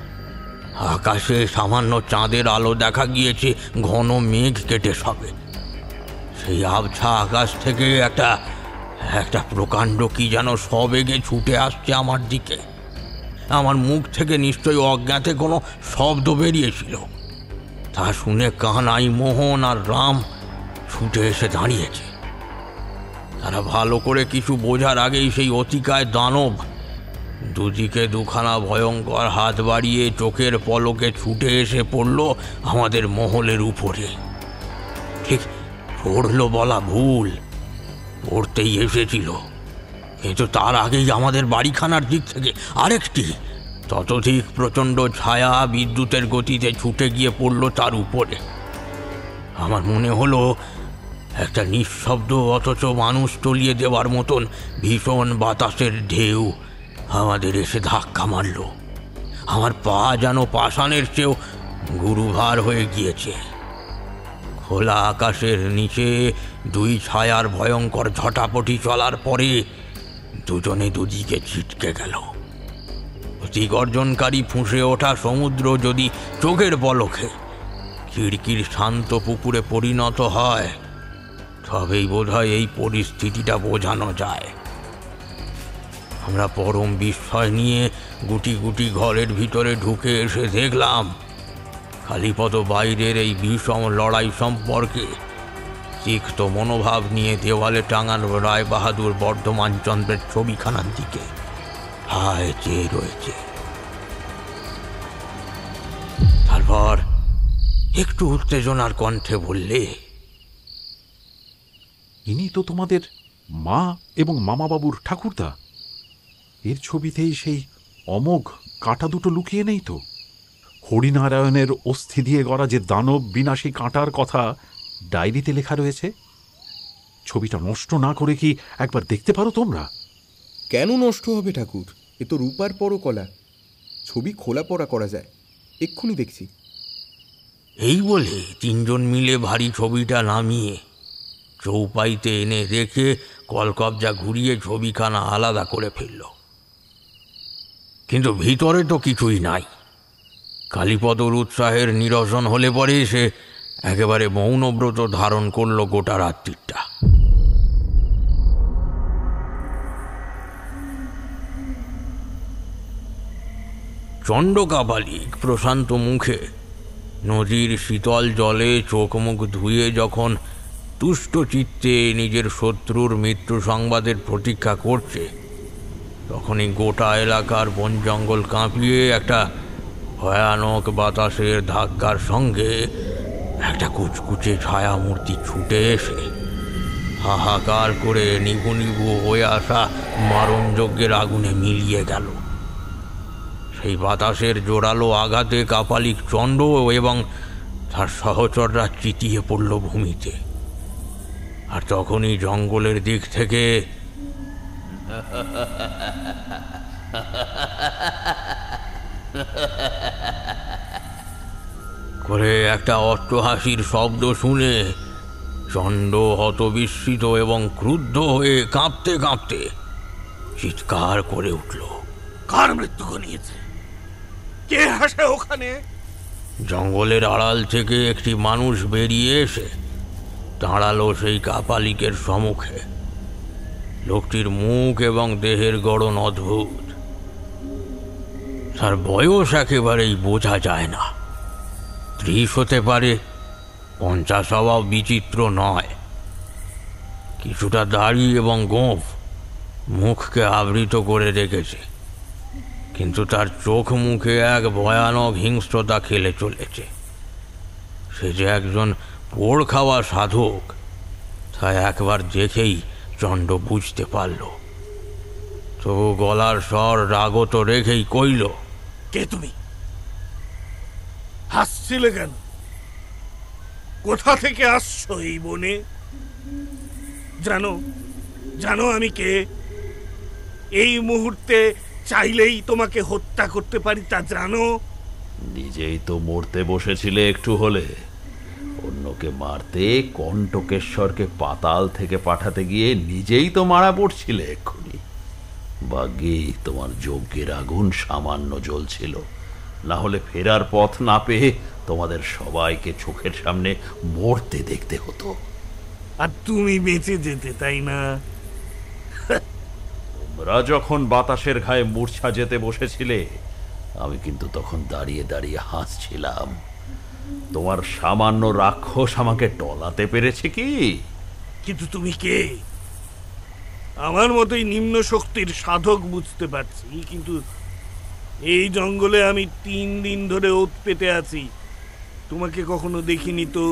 আকাশে সামান্য চাঁদের আলো দেখা গিয়েছে, ঘন মেঘ কেটে সবে। সেই আবছা আকাশ থেকে একটা প্রকাণ্ড কি যেন সবেগে ছুটে আসছে আমার দিকে। আমার মুখ থেকে নিশ্চয়ই অজ্ঞাতে কোনো শব্দ বেরিয়েছিল। তা শুনে কানাই, মোহন আর রাম ছুটে এসে দাঁড়িয়েছে। তারা ভালো করে কিছু বোঝার আগেই সেই অতিকায় দানব দুদিকে দুখানা ভয়ঙ্কর হাত বাড়িয়ে চোখের পলকে ছুটে এসে পড়ল আমাদের মহলের উপরে। ঠিক পড়ল বলা ভুল, পড়তেই এসেছিল, কিন্তু তার আগেই আমাদের বাড়িখানার দিক থেকে আরেকটি ততোধিক প্রচণ্ড ছায়া বিদ্যুতের গতিতে ছুটে গিয়ে পড়ল তার উপরে। আমার মনে হলো একটা নিঃশব্দ অথচ মানুষ টলিয়ে দেওয়ার মতন ভীষণ বাতাসের ঢেউ আমাদের এসে ধাক্কা মারল। আমার পা যেন পাষাণের চেয়েও গুরুভার হয়ে গিয়েছে। খোলা আকাশের নিচে দুই ছায়ার ভয়ঙ্কর ঝটাপটি চলার পরে দুজনে দুদিকে ছিটকে গেল। অতিগর্জনকারী ফুঁসে ওঠা সমুদ্র যদি চোখের পলকে খিড়কির শান্ত পুকুরে পরিণত হয়, তবেই বোধহয় এই পরিস্থিতিটা বোঝানো যায়। আমরা পরম বিস্ময় নিয়ে গুটি গুটি ঘরের ভিতরে ঢুকে এসে দেখলাম কালীপদ বাইরের এই বিষম লড়াই সম্পর্কে তিক্ত মনোভাব নিয়ে দেওয়ালে টাঙানো রায় বাহাদুর বর্ধমান চন্দ্রের ছবিখানার দিকে হায় চেয়ে রয়েছে। তারপর একটু উত্তেজনার কণ্ঠে বললে, ইনি তো তোমাদের মা এবং মামাবাবুর ঠাকুরদা। এর ছবিতেই সেই অমোঘ কাঁটা দুটো লুকিয়ে নেই তো? হরিনারায়ণের অস্থি দিয়ে গড়া যে দানব বিনাশী কাঁটার কথা ডায়েরিতে লেখা রয়েছে, ছবিটা নষ্ট না করে কি একবার দেখতে পারো তোমরা? কেন নষ্ট হবে ঠাকুর? এ তো রূপার পরকলা, ছবি খোলা পড়া করা যায়। এক্ষুনি দেখছি। এই বলে তিনজন মিলে ভারী ছবিটা নামিয়ে চৌপাইতে এনে রেখে কলকবজা ঘুরিয়ে ছবিখানা আলাদা করে ফেলল। কিন্তু ভিতরে তো কিছুই নাই। কালীপদর উৎসাহের নিরসন হলে পরে সে একেবারে মৌনব্রত ধারণ করল গোটা রাত্রিটা। চণ্ডকাপালিক প্রশান্ত মুখে নদীর শীতল জলে চোখ মুখ ধুয়ে যখন তুষ্ট চিত্তে নিজের শত্রুর মৃত্যু সংবাদের প্রতীক্ষা করছে, তখনই গোটা এলাকার বন জঙ্গল কাঁপিয়ে একটা ভয়ানক বাতাসের ধাক্কার সঙ্গে একটা কুচকুচে ছায়ামূর্তি ছুটে এসে হাহাকার করে নিভু নিভু হয়ে আসা মারণযজ্ঞের আগুনে মিলিয়ে গেল। সেই বাতাসের জোরালো আঘাতে কাপালিক চণ্ড এবং তার সহচররা চিতিয়ে পড়ল ভূমিতে। আর তখনই জঙ্গলের দিক থেকে করে একটা অট্টহাসির শব্দ শুনে চণ্ড হতবিস্মিত এবং ক্রুদ্ধ হয়ে কাঁপতে কাঁপতে চিৎকার করে উঠল। কার মৃত্যু ঘনিয়েছে? কে হাসে ওখানে? জঙ্গলের আড়াল থেকে একটি মানুষ বেরিয়ে এসে দাঁড়ালো সেই কাপালিকের সম্মুখে। লোকটির মুখ এবং দেহের গড়ন অদ্ভুত। তার বয়স একেবারেই বোঝা যায় না। 30 হতে পারে, 50 হওয়াও বিচিত্র নয়। কিছুটা দাড়ি এবং গোঁফ মুখকে আবৃত করে রেখেছে, কিন্তু তার চোখ মুখে এক ভয়ানক হিংস্রতা খেলে চলেছে। সে যে একজন পোড় খাওয়া সাধক তা একবার দেখেই চণ্ড বুঝতে পারল। তবু গলার স্বর রাগত রেখেই কইল, কে তুমি? হাসছিলে কেন? কোথা থেকে আসছো এই বনে? জানো জানো আমি কে? এই মুহূর্তে চাইলেই তোমাকে হত্যা করতে পারি, তা জানো? নিজেই তো মরতে বসেছিলে একটু হলে। অন্যকে মারতে কণ্টকেশ্বরকে পাতাল থেকে পাঠাতে গিয়ে নিজেই তো মারা পড়ছিলে এক্ষুনি। ভাগ্যি তোমার যজ্ঞের আগুন সামান্য জ্বলছিল, না হলে ফেরার পথ না পেয়ে তোমাদের সবাইকে চোখের সামনে মরতে দেখতে হতো। আর তুমি বেঁচে যেতে, তাই না? তোমরা যখন বাতাসের ঘায়ে মূর্ছা যেতে বসেছিলে, আমি কিন্তু তখন দাঁড়িয়ে দাঁড়িয়ে হাসছিলাম। তোমার সামান্য রাক্ষস আমাকে টলাতে পেরেছে কি? কিন্তু তুমি কে? আমার মতোই নিম্ন শক্তির সাধক বুঝতে পারছি, কিন্তু এই জঙ্গলে আমি 3 দিন ধরে ওত পেতে আছি। তোমাকে কখনো দেখিনি তো।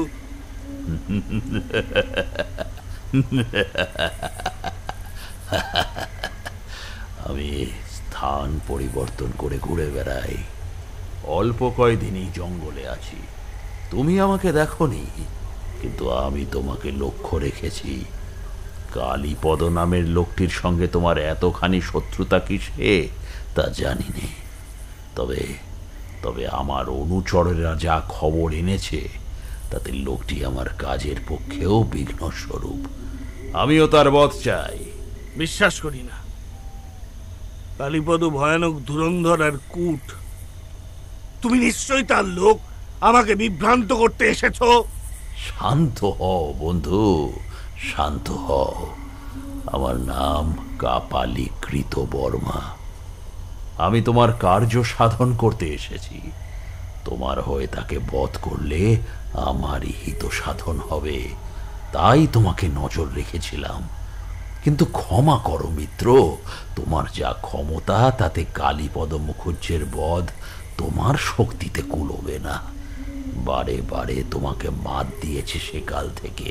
আমি স্থান পরিবর্তন করে ঘুরে বেড়াই। অল্প কয়দিনই জঙ্গলে আছি। তুমি আমাকে দেখোনি, কিন্তু আমি তোমাকে লক্ষ্য রেখেছি। কালীপদ নামের লোকটির সঙ্গে তোমার এতখানি শত্রুতা কিসে তা জানি নে। তবে তবে আমার অনুচরেরা যা খবর এনেছে তাতে লোকটি আমার কাজের পক্ষেও বিঘ্ন স্বরূপ। আমিও তার বধ চাই। বিশ্বাস করি না। কালীপদ ভয়ানক ধুরন্ধর আর কূট। তুমি নিশ্চয়ই তার লোক। আমাকে বিভ্রান্ত করতে এসেছো। শান্ত হও বন্ধু, শান্ত হও। আমার নাম কাপালি কৃতবর্মা। আমি তোমার কার্য সাধন করতে এসেছি। তোমার হয়ে তাকে বধ করলে আমারই হিত সাধন হবে, তাই তোমাকে নজর রেখেছিলাম। কিন্তু ক্ষমা করো মিত্র, তোমার যা ক্ষমতা তাতে কালীপদ মুখুজ্জের বধ তোমার শক্তিতে কুলোবে না। বারে বারে তোমাকে মাত দিয়েছে সেকাল থেকে।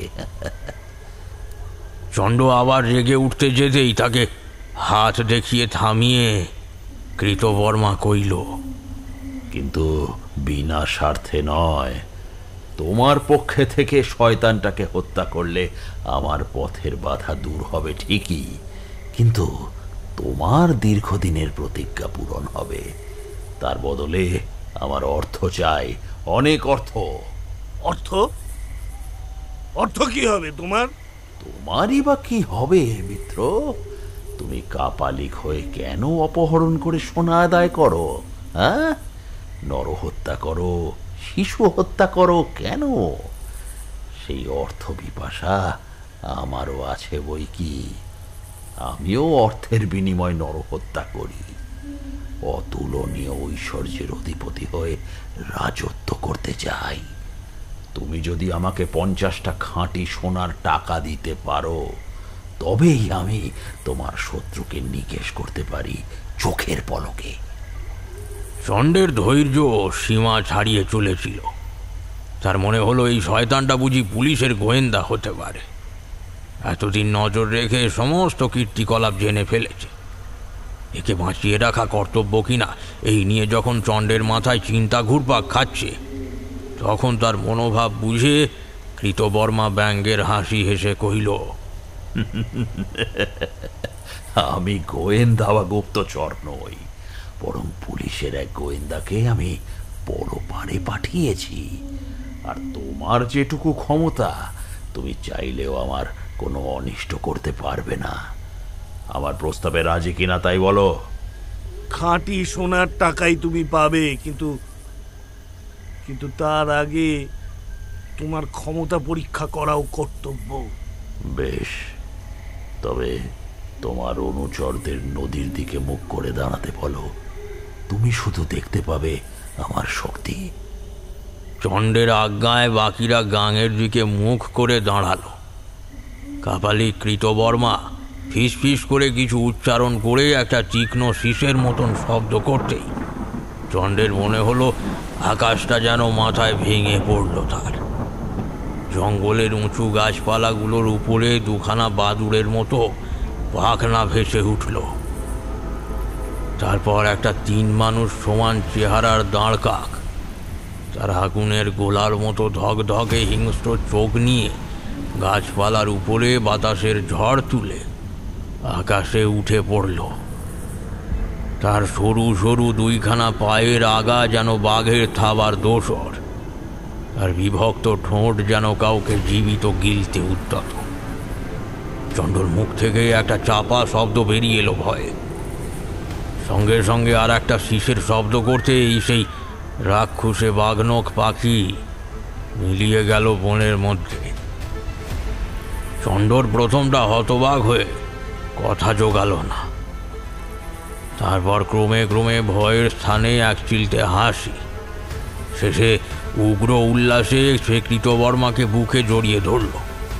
চণ্ড আবার রেগে উঠতে যেতেই তাকে হাত দেখিয়ে থামিয়ে কৃতবর্মা কইল, কিন্তু বিনা স্বার্থে নয়। তোমার পক্ষে থেকে শয়তানটাকে হত্যা করলে আমার পথের বাধা দূর হবে ঠিকই, কিন্তু তোমার দীর্ঘদিনের প্রতিজ্ঞা পূরণ হবে। তার বদলে আমার অর্থ চাই, অনেক অর্থ। অর্থ? অর্থ কি হবে তোমার? তোমারই বা কি হবে মিত্র? তুমি কাপালিক হয়ে কেন অপহরণ করে সোনা আদায় করো? হ্যাঁ, নরহত্যা করো, শিশু হত্যা করো কেন? সেই অর্থ পিপাসা আমারও আছে বই কি। আমিও অর্থের বিনিময় নরহত্যা করি। অতুলনীয় ঐশ্বর্যের অধিপতি হয়ে রাজত্ব করতে চাই। তুমি যদি আমাকে 50টা খাঁটি সোনার টাকা দিতে পারো, তবেই আমি তোমার শত্রুকে নিকেশ করতে পারি চোখের পলকে। চণ্ডের ধৈর্য সীমা ছাড়িয়ে চলেছিল। তার মনে হলো এই শয়তানটা বুঝি পুলিশের গোয়েন্দা হতে পারে। এতদিন নজর রেখে সমস্ত কীর্তিকলাপ জেনে ফেলেছে। একে বাঁচিয়ে রাখা কর্তব্য কিনা এই নিয়ে যখন চণ্ডের মাথায় চিন্তা ঘুরপাক খাচ্ছে, তখন তার মনোভাব বুঝে কৃতবর্মা ব্যঙ্গের হাসি হেসে কহিল, আমি গোয়েন্দা বা গুপ্তচর নই, বরং পুলিশের এক গোয়েন্দাকে আমি বড় পাড়ে পাঠিয়েছি। আর তোমার যেটুকু ক্ষমতা, তুমি চাইলেও আমার কোনো অনিষ্ট করতে পারবে না। আমার প্রস্তাবে রাজি কিনা তাই বলো। খাঁটি সোনার টাকাই তুমি পাবে, কিন্তু কিন্তু তার আগে তোমার ক্ষমতা পরীক্ষা করাও কর্তব্য। বেশ, তবে তোমার অনুচরদের নদীর দিকে মুখ করে দাঁড়াতে বলো। তুমি শুধু দেখতে পাবে আমার শক্তি। চণ্ডের আজ্ঞায় বাকিরা গাঙের দিকে মুখ করে দাঁড়ালো। কাপালি কৃতবর্মা ফিস ফিস করে কিছু উচ্চারণ করে একটা তীক্ষ্ণ শীষের মতন শব্দ করতেই চণ্ডের মনে হলো আকাশটা যেন মাথায় ভেঙে পড়ল তার। জঙ্গলের উঁচু গাছপালাগুলোর উপরে দুখানা বাদুড়ের মতো পাখনা ভেসে উঠল। তারপর একটা 3 মানুষ সমান চেহারার দাঁড় কাক, তার আগুনের গোলার মতো ধকধকে হিংস্র চোখ নিয়ে গাছপালার উপরে বাতাসের ঝড় তুলে আকাশে উঠে পড়ল। তার সরু সরু 2খানা পায়ের আগা যেন বাঘের থাবার দোসর, আর বিভক্ত ঠোঁট যেন কাউকে জীবিত গিলতে উদ্যত। চণ্ডর মুখ থেকে একটা চাপা শব্দ বেরিয়ে এলো ভয়ে। সঙ্গে সঙ্গে আর একটা শীষের শব্দ করতেই সেই রাক্ষসে বাঘনখ পাখি মিলিয়ে গেল বনের মধ্যে। চণ্ডর প্রথমটা হতবাক হয়ে কথা জোগাল না। তারপর ক্রমে ক্রমে ভয়ের স্থানে এক চিলতে হাসি, শেষে উগ্র উল্লাসে সে কৃতবর্মাকে বুকে জড়িয়ে ধরল।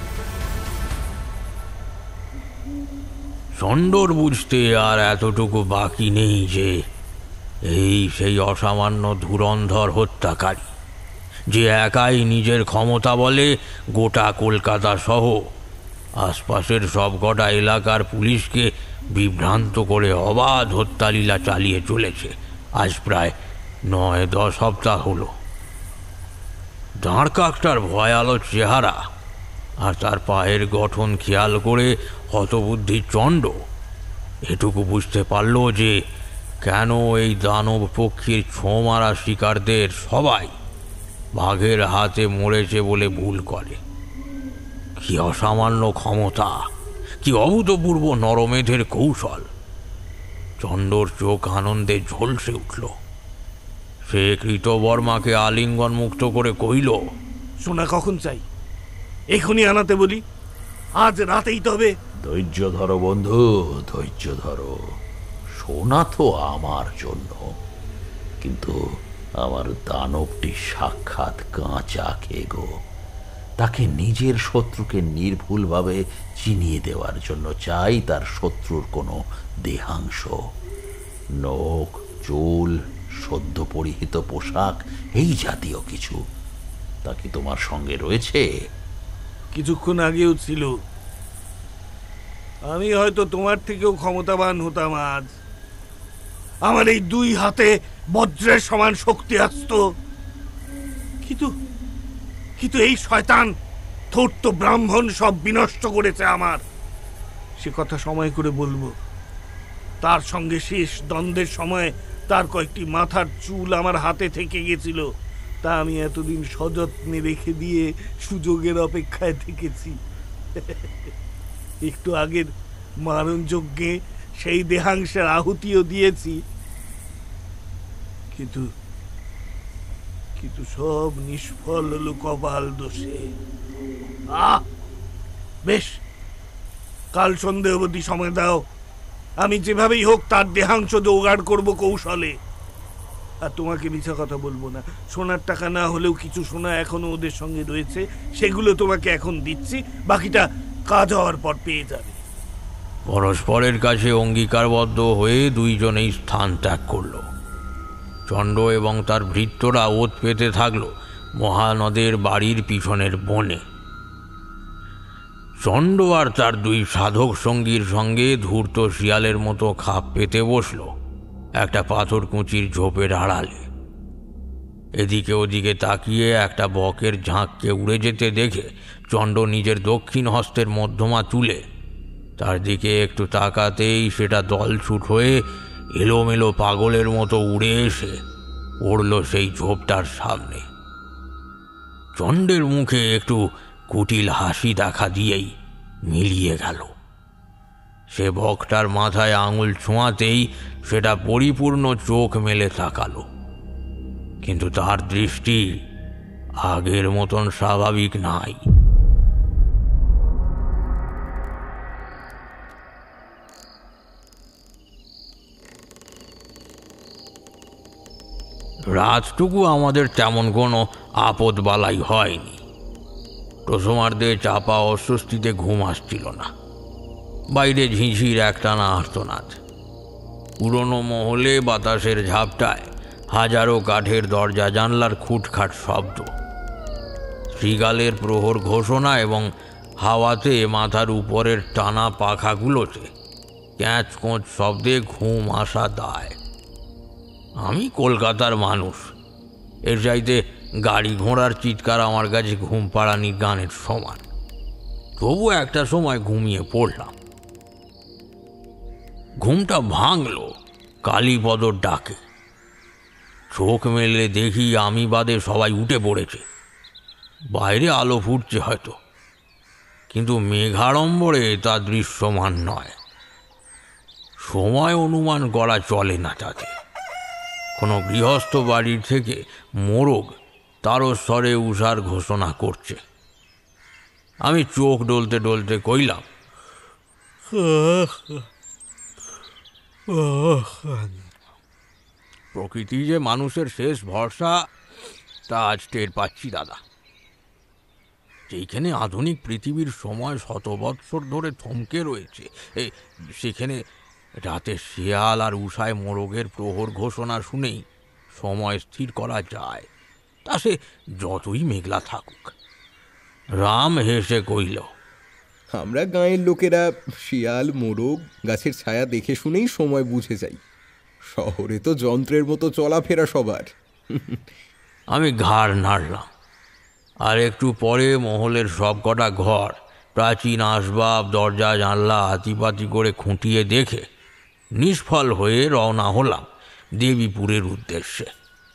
চণ্ডর বুঝতে আর এতটুকু বাকি নেই যে এই সেই অসামান্য ধুরন্ধর হত্যাকারী, যে একাই নিজের ক্ষমতা বলে গোটা কলকাতা সহ আশপাশের সবকটা এলাকার পুলিশকে বিভ্রান্ত করে অবাধ হত্যালীলা চালিয়ে চলেছে আজ প্রায় 9-10 সপ্তাহ হলো। দাঁড় কাকটার ভয়ালো চেহারা আর তার পায়ের গঠন খেয়াল করে হতবুদ্ধি চণ্ড এটুকু বুঝতে পারল যে কেন এই দানব পক্ষীর ছোঁ মারা শিকারদের সবাই বাঘের হাতে মরেছে বলে ভুল করে। কি অসামান্য ক্ষমতা, কি অভূতপূর্ব নরমেধের কৌশল! চণ্ডর চোখ আনন্দে ঝলসে উঠল। সে কৃতবর্মাকে আলিঙ্গন মুক্ত করে কহিল, সোনা কখন চাই? এখনই আনাতে বলি, আজ রাতেই তবে। ধৈর্য ধরো বন্ধু, ধৈর্য ধরো। সোনা তো আমার জন্য, কিন্তু আমার দানবটি সাক্ষাৎ কাঁচা খেগো। তাকে নিজের শত্রুকে নির্ভুলভাবে চিনিয়ে দেওয়ার জন্য চাই তার শত্রুর কোনো দেহাংশ, নখ, চুল, সদ্য পরিহিত পোশাক, এই জাতীয় কিছু। তা কি তোমার সঙ্গে রয়েছে? কিছুক্ষণ আগেও ছিল। আমি হয়তো তোমার থেকেও ক্ষমতাবান হতাম আজ। আমার এই 2 হাতে বজ্রের সমান শক্তি আসতো, কিন্তু এই শয়তান ধূর্ত ব্রাহ্মণ সব বিনষ্ট করেছে আমার। সে কথা সময় করে বলবো। তার সঙ্গে শেষ দ্বন্দ্বের সময় তার কয়েকটি মাথার চুল আমার হাতে থেকে গেছিল, তা আমি এতদিন সযত্নে রেখে দিয়ে সুযোগের অপেক্ষায় থেকেছি। একটু আগের মারণ যজ্ঞে সেই দেহাংশের আহুতিও দিয়েছি, কিন্তু সব নিষ্ফল হলো কপাল দোষে। বেশ, কাল সন্ধে অবধি সময় দাও। আমি যেভাবেই হোক তার দেহাংশ জোগাড় করব কৌশলে। আর তোমাকে মিছা কথা বলবো না, সোনার টাকা না হলেও কিছু সোনা এখনো ওদের সঙ্গে রয়েছে, সেগুলো তোমাকে এখন দিচ্ছি, বাকিটা কাজ হওয়ার পর পেয়ে যাবে। পরস্পরের কাছে অঙ্গীকারবদ্ধ হয়ে দুইজনেই স্থান ত্যাগ করল। চণ্ড এবং তার ভৃত্যরা ওত পেতে থাকল মহানদের বাড়ির পিছনের বনে। চণ্ড আর তার দুই সাধক সঙ্গীর সঙ্গে ধূর্ত শিয়ালের মতো খাপ পেতে বসল একটা পাথরকুঁচির ঝোপের আড়ালে। এদিকে ওদিকে তাকিয়ে একটা বকের ঝাঁককে উড়ে যেতে দেখে চণ্ড নিজের দক্ষিণ হস্তের মধ্যমা তুলে তার দিকে একটু তাকাতেই সেটা দলছুট হয়ে এলোমেলো পাগলের মতো উড়ে এসে পড়ল সেই ঝোপটার সামনে। চণ্ডের মুখে একটু কুটিল হাসি দেখা দিয়েই মিলিয়ে গেল। সে বকটার মাথায় আঙুল ছোঁয়াতেই সেটা পরিপূর্ণ চোখ মেলে তাকালো, কিন্তু তার দৃষ্টি আগের মতন স্বাভাবিক নাই। রাতটুকু আমাদের তেমন কোনো আপদ বালাই হয়নি। প্রথমার্ধে চাপা অস্বস্তিতে ঘুম আসছিল না। বাইরে ঝিঁঝির একটানা আর্তনাদ। পুরনো মহলে বাতাসের ঝাপটায় হাজারো কাঠের দরজা জানলার খুটখাট শব্দ, শৃগালের প্রহর ঘোষণা এবং হাওয়াতে মাথার উপরের টানা পাখাগুলোতে ক্যাঁচ কোঁচ শব্দে ঘুম আসা দায়। আমি কলকাতার মানুষ, এর চাইতে গাড়ি ঘোড়ার চিৎকার আমার কাছে ঘুম পাড়ানির গানের সমান। তবু একটা সময় ঘুমিয়ে পড়লাম। ঘুমটা ভাঙল কালীপদর ডাকে। চোখ মেলে দেখি আমি বাদে সবাই উঠে পড়েছে। বাইরে আলো ফুটছে হয়তো, কিন্তু মেঘাড়ম্বরে তা দৃশ্যমান নয়। সময় অনুমান করা চলে না তাতে। কোনো গৃহস্থ বাড়ির থেকে মোরগ তারস্বরে উষার ঘোষণা করছে। আমি চোখ ডলতে ডলতে কইলাম, প্রকৃতি যে মানুষের শেষ ভরসা তা আজ টের পাচ্ছি দাদা। যেখানে আধুনিক পৃথিবীর সময় শত বৎসর ধরে থমকে রয়েছে, সেখানে রাতে শিয়াল আর উষায় মোরগের প্রহর ঘোষণা শুনেই সময় স্থির করা যায়, তা সে যতই মেঘলা থাকুক। রাম হেসে কইল, আমরা গাঁয়ের লোকেরা শিয়াল মোরগ গাছের ছায়া দেখে শুনেই সময় বুঝে যাই। শহরে তো যন্ত্রের মতো চলাফেরা সবার। আমি ঘাড় নাড়লাম। আর একটু পরে মহলের সব কটা ঘর, প্রাচীন আসবাব, দরজা জানলা হাতিপাতি করে খুঁটিয়ে দেখে নিষ্ফল হয়ে রওনা হলাম দেবীপুরের উদ্দেশ্যে।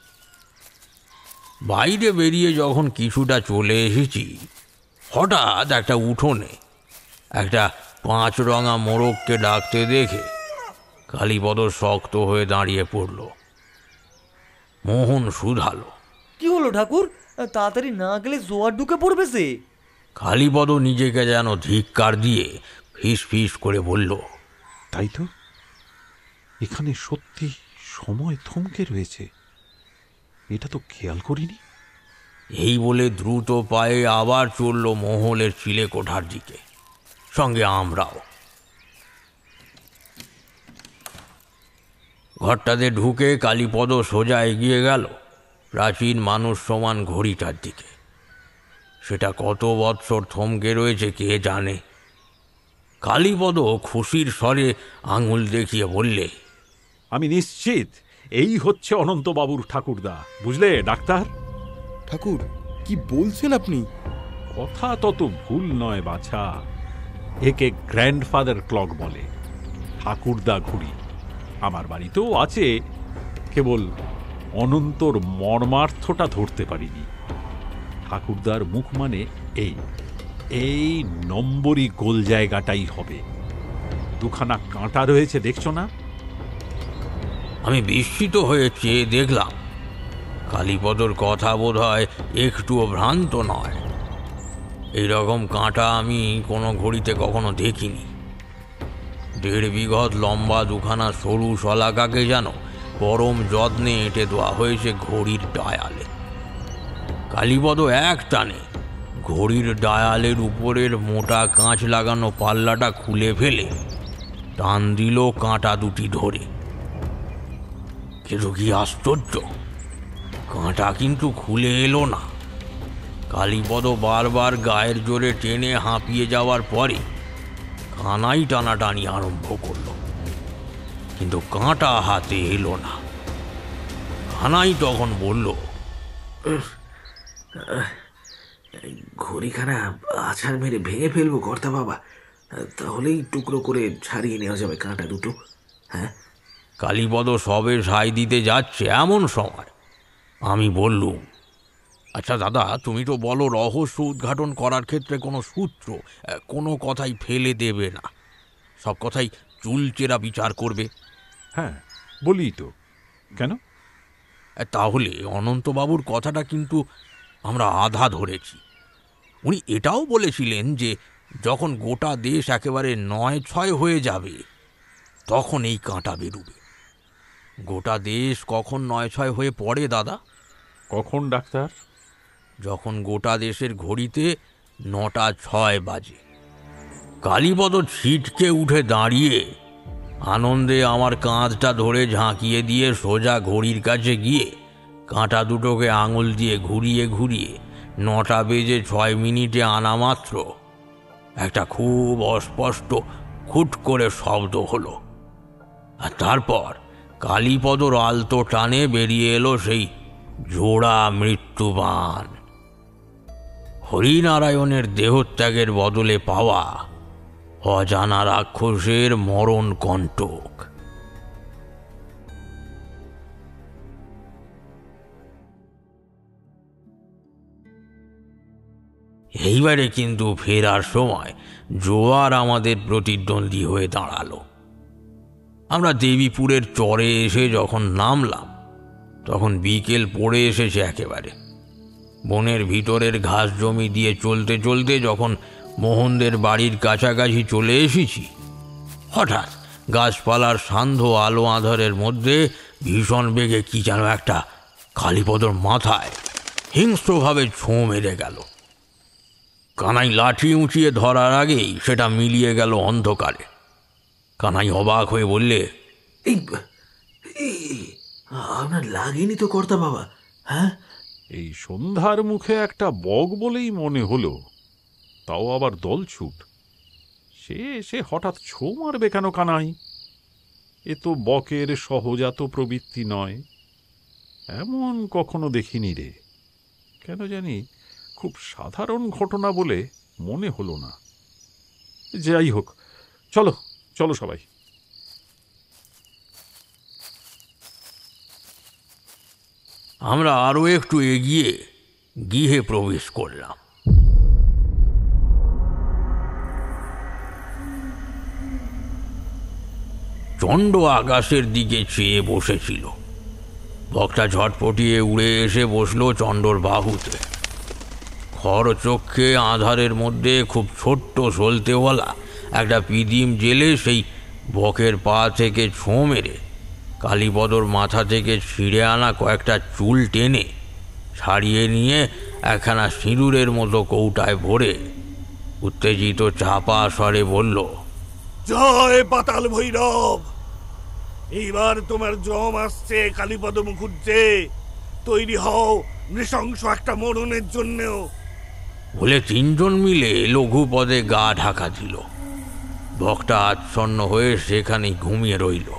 বাইরে বেরিয়ে যখন কিছুটা চলে এসেছি, হঠাৎ একটা উঠোনে একটা 5 রঙা মোরগকে ডাকতে দেখে কালীপদ শক্ত হয়ে দাঁড়িয়ে পড়ল। মোহন শুধালো, কি হলো ঠাকুর? তাড়াতাড়ি না গেলে জোয়ার ঢুকে পড়বে সে। কালীপদ নিজেকে যেন ধিক্কার দিয়ে ফিস ফিস করে বলল, তাই তো, এখানে সত্যি সময় থমকে রয়েছে, এটা তো খেয়াল করিনি। এই বলে দ্রুত পায়ে আবার চলল মহলের চিলে কোঠার দিকে, সঙ্গে আমরাও। ঘরটাতে ঢুকে কালীপদ সোজা এগিয়ে গেল প্রাচীন মানুষ সমান ঘড়িটার দিকে। সেটা কত বৎসর থমকে রয়েছে কে জানে। কালীপদ খুশির স্বরে আঙুল দেখিয়ে বললে, আমি নিশ্চিত এই হচ্ছে অনন্তবাবুর ঠাকুরদা, বুঝলে ডাক্তার? ঠাকুর, কি বলছেন আপনি? কথা তত ভুল নয় বাছা। একে গ্র্যান্ডফাদার ক্লক বলে, ঠাকুরদা ঘুড়ি। আমার বাড়িতেও আছে, কেবল অনন্তর মর্মার্থটা ধরতে পারিনি। ঠাকুরদার মুখ মানে এই নম্বরই গোল জায়গাটাই হবে। 2খানা কাঁটা রয়েছে, দেখছো না? আমি বিস্মিত হয়ে চেয়ে দেখলাম কালীপদর কথা বোধ হয় একটুও ভ্রান্ত নয়। এইরকম কাঁটা আমি কোনো ঘড়িতে কখনো দেখিনি। 1.5 বিঘত লম্বা 2খানা সরু শলাকাকে যেন পরম যত্নে এঁটে দেওয়া হয়েছে ঘড়ির ডায়ালে। কালীপদ এক টানে ঘড়ির ডায়ালের উপরের মোটা কাঁচ লাগানো পাল্লাটা খুলে ফেলে টান দিল কাঁটা দুটি ধরে। কিন্তু কি আশ্চর্য, কাঁটা কিন্তু খুলে এলো না। কালীপদ বারবার গায়ের জোরে টেনে হাঁপিয়ে যাওয়ার পরে কানাই টানাটানি আরম্ভ করলো, কিন্তু কাঁটা হাতে এলো না। কানাই তখন বলল, ঘড়িখানা আছাড় মেরে ভেঙে ফেলবো কর্তা বাবা, তাহলেই টুকরো করে ছাড়িয়ে নেওয়া যাবে কাঁটা দুটো। হ্যাঁ, কালীপদ সবে সাই দিতে যাচ্ছে এমন সময় আমি বললুম, আচ্ছা দাদা, তুমি তো বলো রহস্য উদ্ঘাটন করার ক্ষেত্রে কোনো সূত্র, কোনো কথাই ফেলে দেবে না, সব কথাই চুলচেরা বিচার করবে। হ্যাঁ, বলি তো, কেন? তাহলে অনন্তবাবুর কথাটা কিন্তু আমরা আধা ধরেছি। উনি এটাও বলেছিলেন যে যখন গোটা দেশ একেবারে ৯-৬ হয়ে যাবে তখন এই কাঁটা বেরুবে। গোটা দেশ কখন ৯-৬ হয়ে পড়ে দাদা? কখন ডাক্তার? যখন গোটা দেশের ঘড়িতে ৯টা ৬ বাজে। কালীপদ ছিটকে উঠে দাঁড়িয়ে আনন্দে আমার কাঁধটা ধরে ঝাঁকিয়ে দিয়ে সোজা ঘড়ির কাছে গিয়ে কাঁটা দুটোকে আঙুল দিয়ে ঘুরিয়ে ঘুরিয়ে ৯টা বেজে ৬ আনা মাত্র একটা খুব অস্পষ্ট খুট করে শব্দ হলো, আর তারপর কালীপদর আলতো টানে বেরিয়ে এলো সেই জোড়া মৃত্যুবাণ। হরিনারায়ণের দেহত্যাগের বদলে পাওয়া অজানা রাক্ষসের মরণ কণ্টক। এইবারে কিন্তু ফেরার সময় জোয়ার আমাদের প্রতিদ্বন্দ্বী হয়ে দাঁড়ালো। আমরা দেবীপুরের চরে এসে যখন নামলাম তখন বিকেল পড়ে এসেছে একেবারে। বনের ভিতরের ঘাস জমি দিয়ে চলতে চলতে যখন মোহনদের বাড়ির কাছাকাছি চলে এসেছি, হঠাৎ গাছপালার সান্ধ্য আলো আঁধারের মধ্যে ভীষণ বেগে কি যেন একটা কালীপদর মাথায় হিংস্রভাবে ছোঁ মেরে গেল। কানাই লাঠি উঁচিয়ে ধরার আগেই সেটা মিলিয়ে গেল অন্ধকারে। কানাই অবাক হয়ে বললে, আপনার লাগেনি তো কর্তা বাবা? হ্যাঁ, এই সন্ধ্যার মুখে একটা বক বলেই মনে হলো, তাও আবার দলছুট। সে হঠাৎ ছো মারবে কেন কানাই? এ তো বকের সহজাত প্রবৃত্তি নয়, এমন কখনো দেখিনি রে। কেন জানি খুব সাধারণ ঘটনা বলে মনে হলো না। যাই হোক, চলো চলো সবাই। আমরা আরো একটু এগিয়ে গৃহে প্রবেশ করলাম। চণ্ড আকাশের দিকে চেয়ে বসেছিল। বকটা ঝটপটিয়ে উড়ে এসে বসলো চণ্ডর বাহুতে। খরচক্ষে আঁধারের মধ্যে খুব ছোট্ট সলতেওয়ালা একটা পিদিম জেলে সেই বকের পা থেকে ছোঁ মেরে কালীপদর মাথা থেকে ছিঁড়ে আনা কয়েকটা চুল টেনে ছাড়িয়ে নিয়ে একখানা সিঁদুরের মতো কৌটায় ভরে উত্তেজিত চাপা স্বরে বলল, জয় পাতাল ভৈরব, এইবার তোমার জম আসছে কালীপদ মুখুজ্জে, তৈরি হও নৃশংস একটা মরণের জন্যেও। বলে তিনজন মিলে লঘু পদে গা ঢাকা দিল। বকটা আচ্ছন্ন হয়ে সেখানেই ঘুমিয়ে রইল।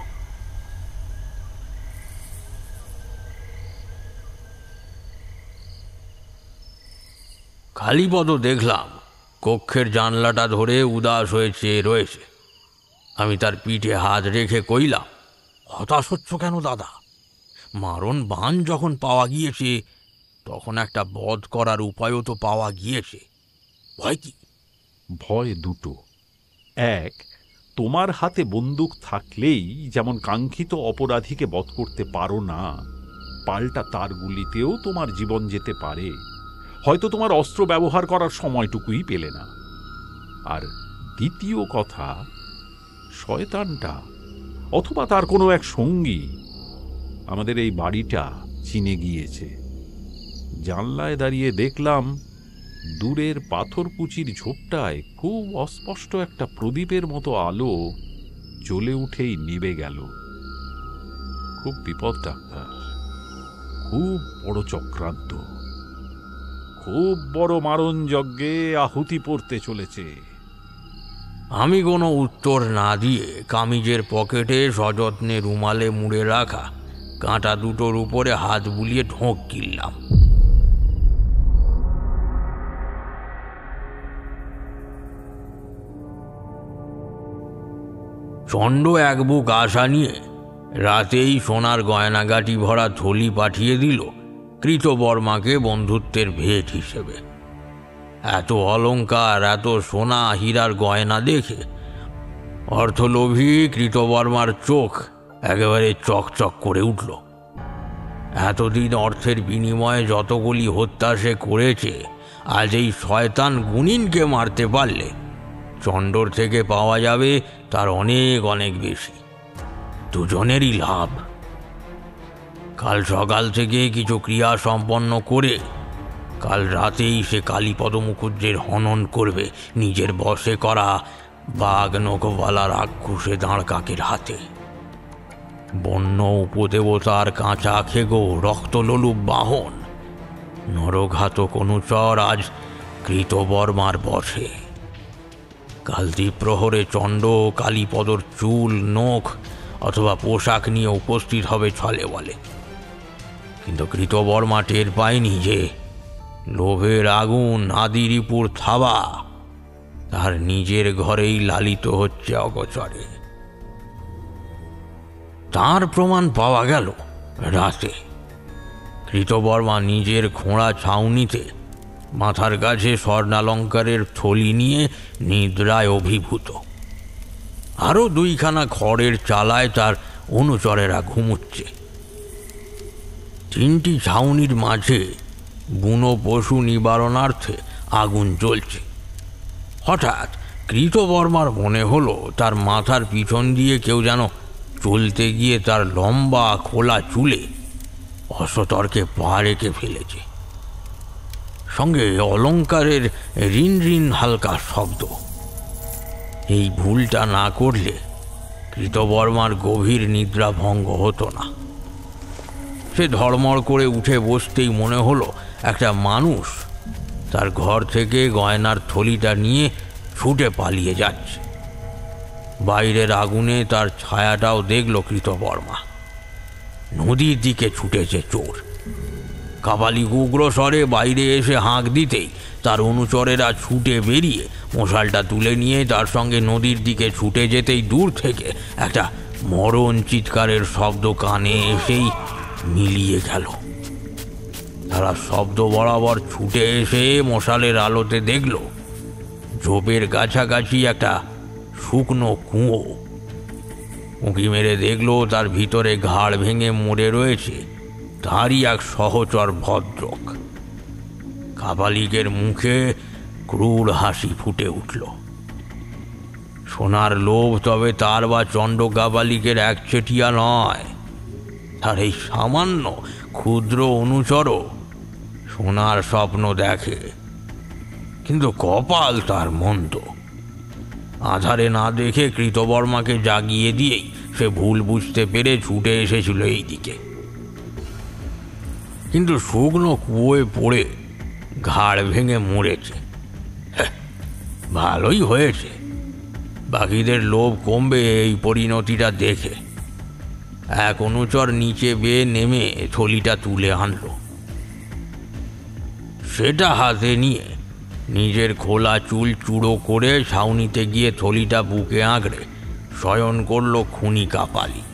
কালীপদ দেখলাম কক্ষের জানলাটা ধরে উদাস হয়ে চেয়ে রয়েছে। আমি তার পিঠে হাত রেখে কইলাম, হতাশ হচ্ছ কেন দাদা? মারণ বাণ যখন পাওয়া গিয়েছে তখন একটা বধ করার উপায়ও তো পাওয়া গিয়েছে। ভয় কি? ভয় দুটো। এক, তোমার হাতে বন্দুক থাকলেই যেমন কাঙ্ক্ষিত অপরাধীকে বধ করতে পারো না, পাল্টা তার গুলিতেও তোমার জীবন যেতে পারে। হয়তো তোমার অস্ত্র ব্যবহার করার সময়টুকুই পেলে না। আর দ্বিতীয় কথা, শয়তানটা অথবা তার কোনো এক সঙ্গী আমাদের এই বাড়িটা চিনে গিয়েছে। জানলায় দাঁড়িয়ে দেখলাম দূরের পাথরকুচির ঝোপটায় খুব অস্পষ্ট একটা প্রদীপের মতো আলো জ্বলে উঠেই নিভে গেল। খুব বিপদ ডাক্তার, খুব বড় চক্রান্ত, খুব বড় মারণ যজ্ঞে আহুতি পড়তে চলেছে। আমি কোনো উত্তর না দিয়ে কামিজের পকেটে সযত্নে রুমালে মুড়ে রাখা কাঁটা দুটোর উপরে হাত বুলিয়ে ঢোক গিললাম। চণ্ড এক বুক আশা নিয়ে রাতেই সোনার গয়নাগাটি ভরা থলি পাঠিয়ে দিল কৃতবর্মাকে বন্ধুত্বের ভেট হিসেবে। এত অলংকার, এত সোনা হীরার গয়না দেখে অর্থলোভী কৃতবর্মার চোখ একেবারে চকচক করে উঠল। এতদিন অর্থের বিনিময়ে যতগুলি হত্যা সে করেছে, আজ এই শয়তান গুণিনকে মারতে পারলে চণ্ডর থেকে পাওয়া যাবে তার অনেক অনেক বেশি। দুজনেরই লাভ। কাল সকাল থেকে কিছু ক্রিয়া সম্পন্ন করে কাল রাতেই সে কালীপদ মুখুজ্জের হনন করবে নিজের বশে করা বাঘ নখওয়ালা রাক্ষসে দাঁড় কাকের হাতে। বন্য উপদেবতার কাঁচা খেগো রক্তলোলুপ বাহন নরঘাতক অনুচর আজ কৃতবর্মার বশে। কাল দ্বীপ্রহরে চণ্ড কালীপদর চুল, নখ অথবা পোশাক নিয়ে উপস্থিত হবে ছলে বলে। কিন্তু কৃতবর্মা টের পায়নি যে লোভের আগুন আদিরিপুর থাবা তার নিজের ঘরেই লালিত হচ্ছে অগোচরে। তার প্রমাণ পাওয়া গেল রাতে। কৃতবর্মা নিজের খোঁড়া ছাউনিতে মাথার কাছে স্বর্ণালঙ্কারের থলি নিয়ে নিদ্রায় অভিভূত। আরও দুইখানা খড়ের চালায় তার অনুচরেরা ঘুমুচ্ছে। তিনটি ছাউনির মাঝে বুনো পশু নিবারণার্থে আগুন জ্বলছে। হঠাৎ কৃতবর্মার মনে হলো তার মাথার পিছন দিয়ে কেউ যেন চলতে গিয়ে তার লম্বা খোলা চুলে অসতর্কে পা রেখে ফেলেছে। সঙ্গে অলঙ্কারের রিন রিন হালকা শব্দ। এই ভুলটা না করলে কৃতবর্মার গভীর নিদ্রা ভঙ্গ হতো না। সে ধড়মড় করে উঠে বসতেই মনে হলো একটা মানুষ তার ঘর থেকে গয়নার থলিটা নিয়ে ছুটে পালিয়ে যাচ্ছে। বাইরের আগুনে তার ছায়াটাও দেখল কৃতবর্মা। নদীর দিকে ছুটেছে চোর। কাপালিক উগ্র স্বরে বাইরে এসে হাঁক দিতেই তার অনুচরেরা ছুটে বেরিয়ে মশালটা তুলে নিয়ে তার সঙ্গে নদীর দিকে ছুটে যেতেই দূর থেকে একটা মরণ চিৎকারের শব্দ কানে এসেই মিলিয়ে গেল। তারা শব্দ বরাবর ছুটে এসে মশালের আলোতে দেখল ঝোপের কাছাকাছি একটা শুকনো কুঁয়ো। উঁকি মেরে দেখল তার ভিতরে ঘাড় ভেঙে মরে রয়েছে তারই এক সহচর ভদ্রক। কাপালিকের মুখে ক্রূর হাসি ফুটে উঠল। সোনার লোভ তবে তার বা চণ্ড কাপালিকের একচেটিয়া নয়। তার এই সামান্য ক্ষুদ্র অনুচরও সোনার স্বপ্ন দেখে, কিন্তু কপাল তার মন্দ। আধারে না দেখে কৃতবর্মাকে জাগিয়ে দিয়েই সে ভুল বুঝতে পেরে ছুটে এসেছিল এই দিকে। কিন্তু শুকনো কুয়োয় পড়ে ঘাড় ভেঙে মরেছে। ভালোই হয়েছে, বাকিদের লোভ কমবে এই পরিণতিটা দেখে। এক অনুচর নিচে বেয়ে নেমে থলিটা তুলে আনল। সেটা হাতে নিয়ে নিজের খোলা চুল চূড়ো করে ছাউনিতে গিয়ে থলিটা বুকে আঁকড়ে শয়ন করল খুনি কাপালিক।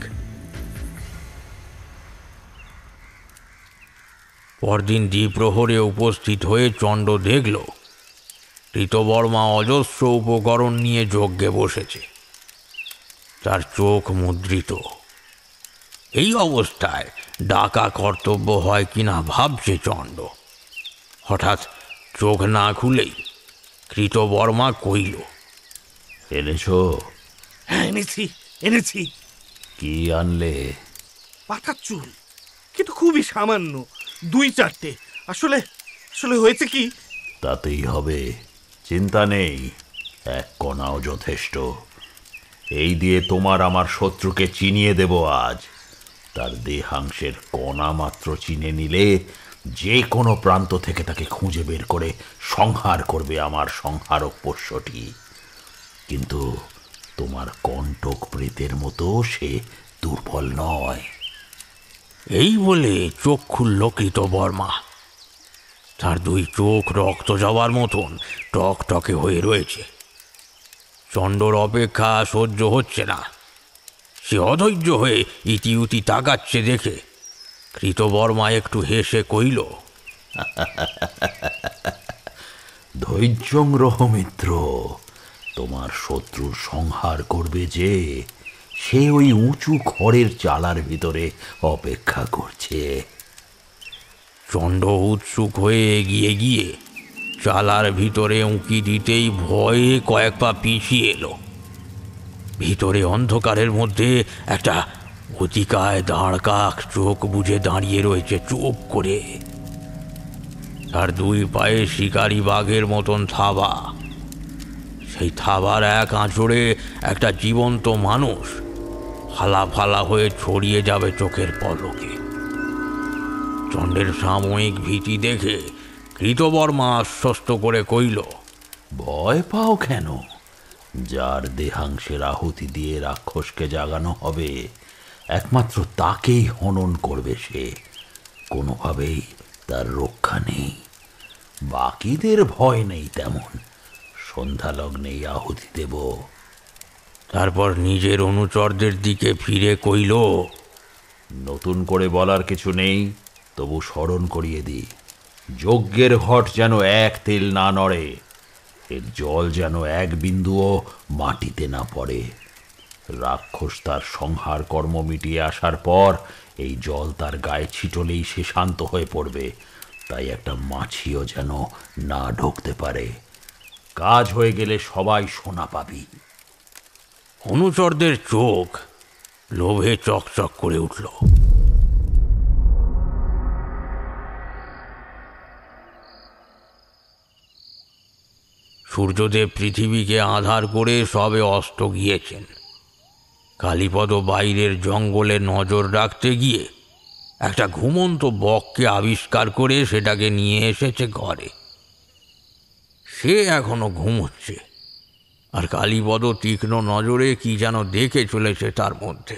পরদিন দ্বিপ্রহরে উপস্থিত হয়ে চণ্ড দেখল কৃতবর্মা অজস্র উপকরণ নিয়ে যজ্ঞে বসেছে। তার চোখ মুদ্রিত। এই অবস্থায় ডাকা কর্তব্য হয় কিনা ভাবছে চণ্ড। হঠাৎ চোখ না খুলেই কৃতবর্মা কইল, এনেছ? হ্যাঁ, এনেছি। কি আনলে? পাতার চুল, কিন্তু খুবই সামান্য, 2-4টে। আসলে হয়েছে কি? তাতেই হবে, চিন্তা নেই, এক কণাও যথেষ্ট। এই দিয়ে তোমার আমার শত্রুকে চিনিয়ে দেব আজ। তার দেহাংশের কণা মাত্র চিনে নিলে যে কোনো প্রান্ত থেকে তাকে খুঁজে বের করে সংহার করবে আমার সংহারক পোষ্যটি। কিন্তু তোমার কণ্টক প্রেতের মতো সে দুর্বল নয়। এই বলে চোখ খুলল কৃতবর্মা। তার দুই চোখ রক্ত যাওয়ার মতন টকটকে হয়ে রয়েছে। চণ্ডর অপেক্ষা সহ্য হচ্ছে না। সে অধৈর্য হয়ে ইতিউতি তাকাচ্ছে দেখে কৃতবর্মা একটু হেসে কইল, ধৈর্যং রহ মিত্র, তোমার শত্রুর সংহার করবে যে সে ওই উঁচু খড়ের চালার ভিতরে অপেক্ষা করছে। চণ্ড উৎসুক হয়ে এগিয়ে গিয়ে চালার ভিতরে উঁকি দিতেই ভয়ে কয়েক পা পিছিয়ে এলো। ভিতরে অন্ধকারের মধ্যে একটা অতিকায় দাঁড় কাক চোখ বুজে দাঁড়িয়ে রয়েছে চুপ করে। তার দুই পায়ে শিকারি বাঘের মতন থাবা। সেই থাবার এক আঁচড়ে একটা জীবন্ত মানুষ ফালা ফালা হয়ে ছড়িয়ে যাবে চোখের পলকে। চণ্ডের সাময়িক ভীতি দেখে কৃতবর্মা আশ্বস্ত করে কইল, ভয় পাও কেন? যার দেহাংশের আহুতি দিয়ে রাক্ষসকে জাগানো হবে একমাত্র তাকেই হনন করবে সে। কোনোভাবেই তার রক্ষা নেই। বাকিদের ভয় নেই তেমন। সন্ধ্যা লগ্নেই আহুতি দেব। তারপর নিজের অনুচরদের দিকে ফিরে কইল, নতুন করে বলার কিছু নেই, তবু স্মরণ করিয়ে দিই, যজ্ঞের ঘট যেন এক তেল না নড়ে, এর জল যেন এক বিন্দুও মাটিতে না পড়ে। রাক্ষস তার সংহার কর্ম মিটিয়ে আসার পর এই জল তার গায়ে ছিটলেই সে শান্ত হয়ে পড়বে। তাই একটা মাছিও যেন না ঢুকতে পারে। কাজ হয়ে গেলে সবাই সোনা পাবি। অনুচরদের চোখ লোভে চকচক করে উঠল। সূর্যদেব পৃথিবীকে আঁধার করে সবে অস্ত গিয়েছেন। কালীপদ বাইরের জঙ্গলে নজর রাখতে গিয়ে একটা ঘুমন্ত বককে আবিষ্কার করে সেটাকে নিয়ে এসেছে ঘরে। সে এখনো ঘুমোচ্ছে, আর কালীপদ তীক্ষ্ণ নজরে কি যেন দেখে চলেছে তার মধ্যে।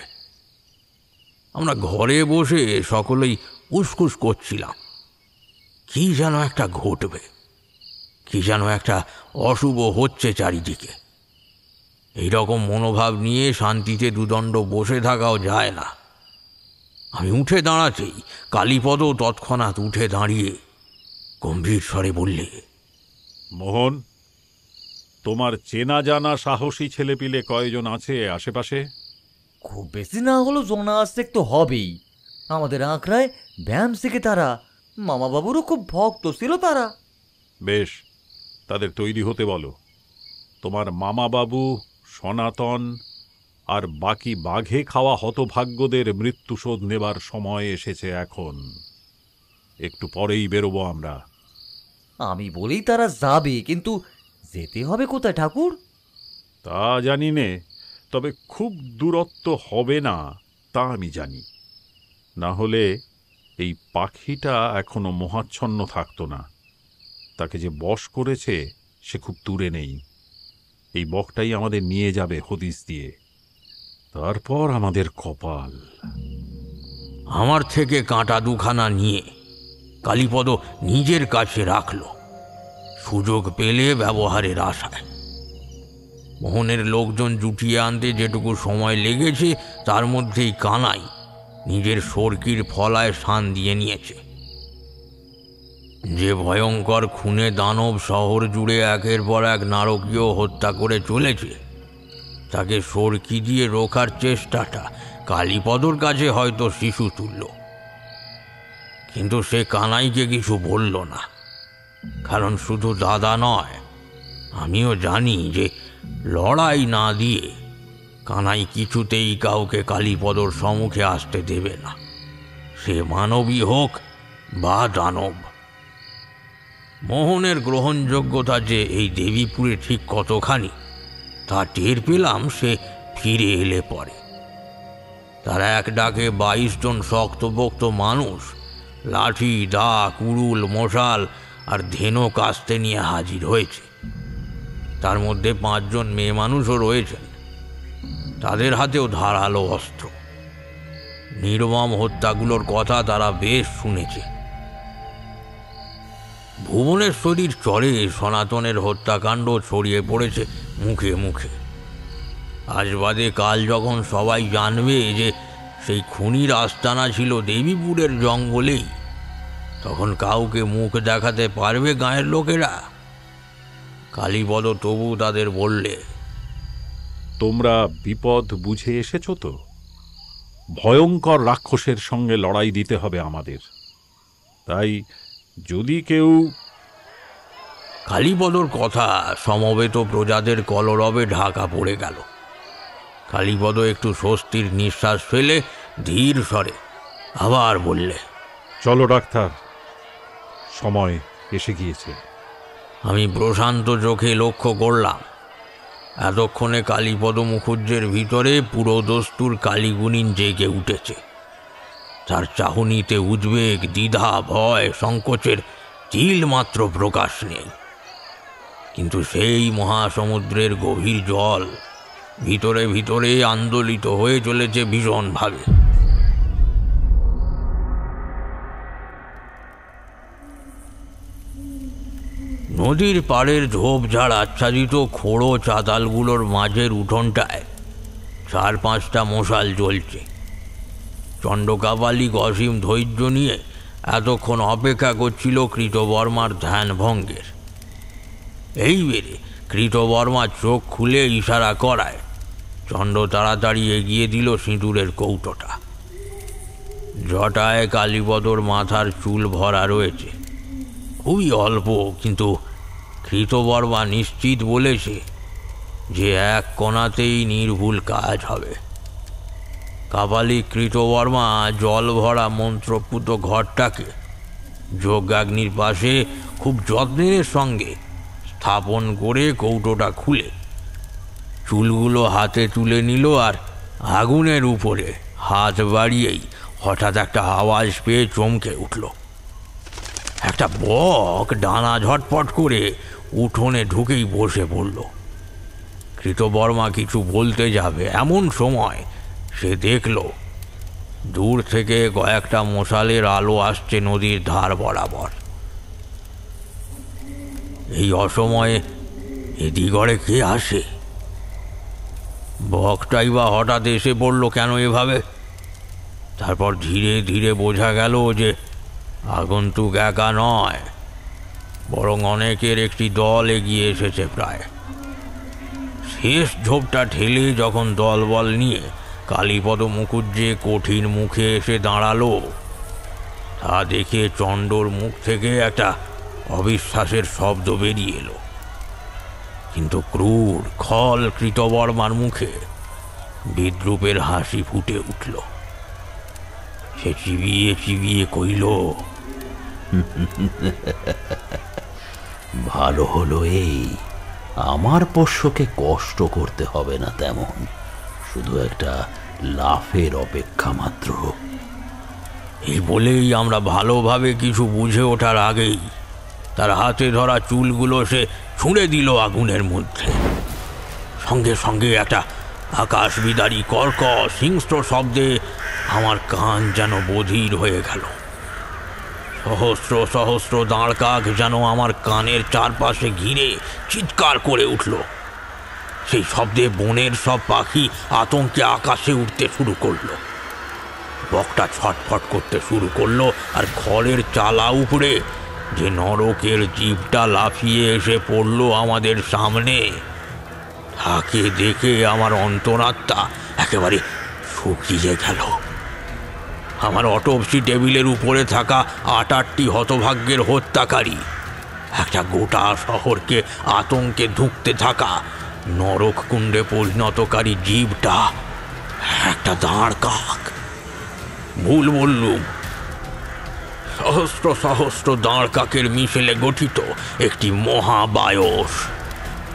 আমরা ঘরে বসে সকলেই উসখুস করছিলাম। কি যেন একটা ঘটবে, কি যেন একটা অশুভ হচ্ছে চারিদিকে। এইরকম মনোভাব নিয়ে শান্তিতে দুদণ্ড বসে থাকাও যায় না। আমি উঠে দাঁড়াতেই কালীপদ তৎক্ষণাৎ উঠে দাঁড়িয়ে গম্ভীর স্বরে বললে, মোহন, তোমার চেনা জানা সাহসী ছেলেপিলে কয়জন আছে আশেপাশে? খুব বেশি না হলো জনা আসতেক তো হবেই। আমাদের আঁকড়ায় ব্যায়াম শিখে তারা। মামাবাবুরও খুব ভক্ত ছিল তারা। বেশ, তাদের তৈরি হতে বলো। তোমার মামাবাবু, সনাতন আর বাকি বাঘে খাওয়া হতভাগ্যদের মৃত্যুশোধ নেবার সময় এসেছে এখন। একটু পরেই বেরোবো আমরা। আমি বলেই তারা যাবে, কিন্তু যেতে হবে কোথায় ঠাকুর? তা জানি নে, তবে খুব দূরত্ব হবে না তা আমি জানি। না হলে এই পাখিটা এখনো মোহাচ্ছন্ন থাকতো না। তাকে যে বশ করেছে সে খুব দূরে নেই। এই বকটাই আমাদের নিয়ে যাবে হদিস দিয়ে। তারপর আমাদের কপাল। আমার থেকে কাঁটা দুখানা নিয়ে কালীপদ নিজের কাছে রাখল, সুযোগ পেলে ব্যবহারের আশায়। মোহনের লোকজন জুটিয়ে আনতে যেটুকু সময় লেগেছে তার মধ্যেই কানাই নিজের সরকির ফলায় শান দিয়ে নিয়েছে। যে ভয়ঙ্কর খুনে দানব শহর জুড়ে একের পর এক নারকীয় হত্যা করে চলেছে, তাকে সরকি দিয়ে রোখার চেষ্টাটা কালীপদর কাছে হয়তো শিশু তুল্য। কিন্তু সে কানাইকে কিছু বলল না, কারণ শুধু দাদা নয়, আমিও জানি যে লড়াই না দিয়ে কানাই কিছুতেই কাউকে কালীপদর সম্মুখে আসতে দেবে না, সে মানবী হোক বা দানব। মোহনের গ্রহণযোগ্যতা যে এই দেবীপুরে ঠিক কতখানি তা টের পেলাম সে ফিরে এলে পরে। তারা এক ডাকে 22 জন শক্তপোক্ত মানুষ লাঠি, দা, কুড়ুল, মশাল আর ধেনো কাস্তে নিয়ে হাজির হয়েছে। তার মধ্যে 5 জন মেয়ে মানুষও রয়েছেন। তাদের হাতেও ধারালো অস্ত্র। নির্মম হত্যাগুলোর কথা তারা বেশ শুনেছে। ভুবনেশ্বরীর চরে সনাতনের হত্যাকাণ্ড ছড়িয়ে পড়েছে মুখে মুখে। আজ বাদে কাল যখন সবাই জানবে যে সেই খুনির আস্তানা ছিল দেবীপুরের জঙ্গলেই, তখন কাউকে মুখ দেখাতে পারবে গাঁয়ের লোকেরা? কালীপদ তবু তাদের বললে, তোমরা বিপদ বুঝে এসেছো তো? ভয়ঙ্কর রাক্ষসের সঙ্গে লড়াই দিতে হবে আমাদের। তাই যদি কেউ... কালীপদর কথা সমবেত প্রজাদের কলরবে ঢাকা পড়ে গেল। কালীপদ একটু স্বস্তির নিঃশ্বাস ফেলে ধীর স্বরে আবার বললে, চলো ডাক্তার, সময় এসে গিয়েছে। আমি প্রশান্ত চোখে লক্ষ্য করলাম, এতক্ষণে কালীপদ মুখুজ্জের ভিতরে পুরো দস্তুর কালীগুণিন জেগে উঠেছে। তার চাহনিতে উদ্বেগ, দ্বিধা, ভয়, সংকোচের তিল মাত্র প্রকাশ নেই। কিন্তু সেই মহাসমুদ্রের গভীর জল ভিতরে ভিতরে আন্দোলিত হয়ে চলেছে ভীষণভাবে। নদীর পাড়ের ঝোপঝাড় আচ্ছাদিত খোড়ো চাতালগুলোর মাঝের উঠোনটায় 4-5টা মশাল জ্বলছে। চণ্ডকাপালিক অসীম ধৈর্য নিয়ে এতক্ষণ অপেক্ষা করছিল কৃতবর্মার ধ্যান ভঙ্গের। এইবারে কৃতবর্মা চোখ খুলে ইশারা করায় চণ্ড তাড়াতাড়ি এগিয়ে দিল সিঁদুরের কৌটোটা। জটায় কালীপদর মাথার চুল ভরা রয়েছে, খুবই অল্প, কিন্তু কৃতবর্মা নিশ্চিত বলেছে যে এক কোণাতেই নির্ভুল কাজ হবে। কাপালিক কৃতবর্মা জল ভরা মন্ত্রপুত ঘরটাকে যজ্ঞাগ্নির পাশে খুব যত্নের সঙ্গে স্থাপন করে কৌটোটা খুলে চুলগুলো হাতে তুলে নিল, আর আগুনের উপরে হাত বাড়িয়েই হঠাৎ একটা আওয়াজ পেয়ে চমকে উঠল। একটা বক ডানা ঝটপট করে উঠোনে ঢুকেই বসে পড়ল। কৃতবর্মা কিছু বলতে যাবে, এমন সময় সে দেখল দূর থেকে কয়েকটা মশালের আলো আসছে নদীর ধার বরাবর। এই অসময়ে এদিগড়ে কে আসে? বকটাই বা হঠাৎ এসে পড়ল কেন এভাবে? তারপর ধীরে ধীরে বোঝা গেল যে আগন্তুক একা নয়, বরং অনেকের একটি দল এগিয়ে এসেছে প্রায়। শেষ ঝোপটা ঠেলে যখন দলবল নিয়ে কালীপদ মুখুজ্জে কঠিন মুখে এসে দাঁড়ালো, তা দেখে চণ্ডর মুখ থেকে একটা অবিশ্বাসের শব্দ বেরিয়ে এলো। কিন্তু ক্রূর খল কৃতবর্মার মুখে বিদ্রুপের হাসি ফুটে উঠল। সে চিবিয়ে চিবিয়ে কইল, ভালো হলো এই, আমার পোষ্যকে কষ্ট করতে হবে না তেমন, শুধু একটা লাফের অপেক্ষা মাত্র। এই বলেই আমরা ভালোভাবে কিছু বুঝে ওঠার আগেই তার হাতে ধরা চুলগুলো সে ছুঁড়ে দিল আগুনের মধ্যে। সঙ্গে সঙ্গে একটা আকাশ বিদারী কর্কশ হিংস্র শব্দে আমার কান যেন বধির হয়ে গেল। সহস্র সহস্র দাঁড় কাক যেন আমার কানের চারপাশে ঘিরে চিৎকার করে উঠল। সেই শব্দে বনের সব পাখি আতঙ্কে আকাশে উঠতে শুরু করলো। বকটা ছটফট করতে শুরু করলো, আর ঘরের চালা উপরে যে নরকের জীবটা লাফিয়ে এসে পড়ল আমাদের সামনে, তাকে দেখে আমার অন্তরাত্মা একেবারে শুকিয়ে গেল। আমার অটোপসি টেবিলের উপরে থাকা 8-8টি হতভাগ্যের হত্যাকারী, একটা গোটা শহরকে আতঙ্কে ধুঁকতে থাকা নরক কুণ্ডে পরিণতকারী জীবটা একটা দাঁড় কাক। ভুল বললুম, সহস্র সহস্র দাঁড় কাকের মিশেলে গঠিত একটি মহাবায়স।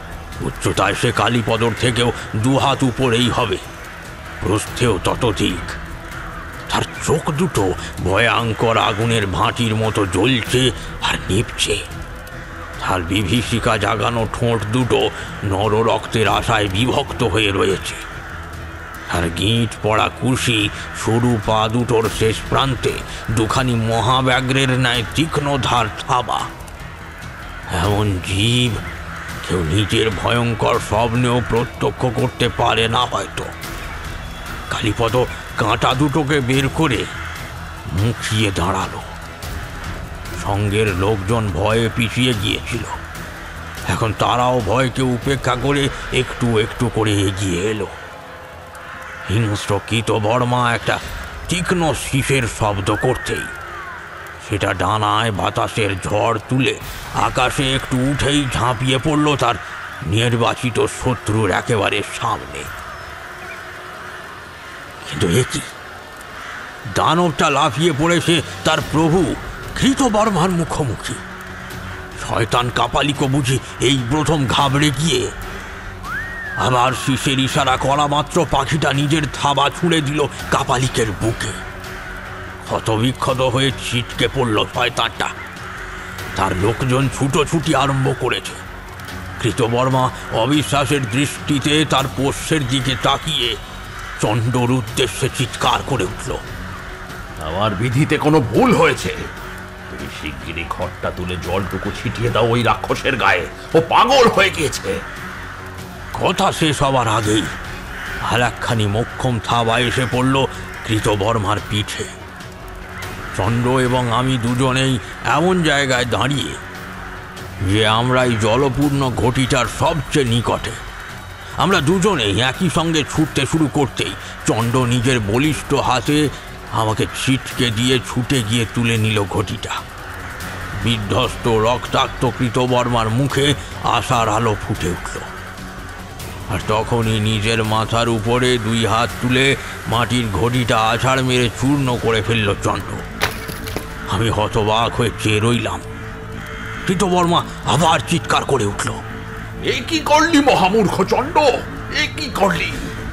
উচ্চতায় সে কালীপদর থেকেও 2 হাত উপরেই হবে, প্রস্থেও ততোধিক। তার চোখ দুটো ভয়ঙ্কর আগুনের ভাঁটির মতো জ্বলছে আর নিভছে। তার বিভীষিকা জাগানো ঠোঁট দুটো নর রক্তের আশায় বিভক্ত হয়ে রয়েছে। আর গিঁট পড়া কুশি সরু পা দুটোর শেষ প্রান্তে দুখানি মহাব্যাঘ্রের ন্যায় তীক্ষ্ণ ধার থাবা। এমন জীব কেউ নিজের ভয়ঙ্কর স্বপ্নেও প্রত্যক্ষ করতে পারে না হয়তো। কালীপদ কাঁটা দুটোকে বের করে মুখিয়ে দাঁড়ালো। সঙ্গের লোকজন ভয়ে পিছিয়ে গিয়েছিল, এখন তারাও ভয়কে উপেক্ষা করে একটু একটু করে এগিয়ে এলো। হিংস্র কৃতবর্মা একটা তীক্ষ্ণ শীষের শব্দ করতেই সেটা ডানায় বাতাসের ঝড় তুলে আকাশে একটু উঠেই ঝাঁপিয়ে পড়ল তার নির্বাচিত শত্রুর একেবারে সামনে। কিন্তু এ কি, দানবটা লাফিয়ে পড়েছে তার প্রভু কৃতবর্মার মুখোমুখি। শয়তান কাপালিকও বুঝি এই প্রথম ঘাবড়ে গিয়ে আবার শীষের ইশারা করা মাত্র পাখিটা নিজের থাবা ছুঁড়ে দিল কাপালিকের বুকে। ক্ষতবিক্ষত হয়ে ছিটকে পড়ল শয়তানটা। তার লোকজন ছুটোছুটি আরম্ভ করেছে। কৃতবর্মা অবিশ্বাসের দৃষ্টিতে তার পোষ্যের দিকে তাকিয়ে চণ্ডর উদ্দেশ্যে চিৎকার করে উঠল, আমার বিধিতে কোনো ভুল হয়েছে। তুমি শিগগিরই খড়টা তুলে জলটুকু ছিটিয়ে দাও ওই রাক্ষসের গায়ে, ও পাগল হয়ে গিয়েছে। কথা শেষ হবার আগেই আর একখানি মোক্ষম থাবা এসে পড়ল কৃতবর্মার পিঠে। চণ্ড এবং আমি দুজনেই এমন জায়গায় দাঁড়িয়ে যে আমরা এই জলপূর্ণ ঘটিটার সবচেয়ে নিকটে। আমরা দুজনেই একই সঙ্গে ছুটতে শুরু করতেই চণ্ড নিজের বলিষ্ঠ হাতে আমাকে ছিটকে দিয়ে ছুটে গিয়ে তুলে নিল ঘটিটা। বিধ্বস্ত রক্তাক্ত কৃতবর্মার মুখে আশার আলো ফুটে উঠল। আর তখনই নিজের মাথার উপরে 2 হাত তুলে মাটির ঘটিটা আছাড় মেরে চূর্ণ করে ফেলল চণ্ড। আমি হতবাক হয়ে চেয়ে রইলাম। কৃতবর্মা আবার চিৎকার করে উঠল, এ কি করলি মহামূর্খ চণ্ড, এ কি করলি?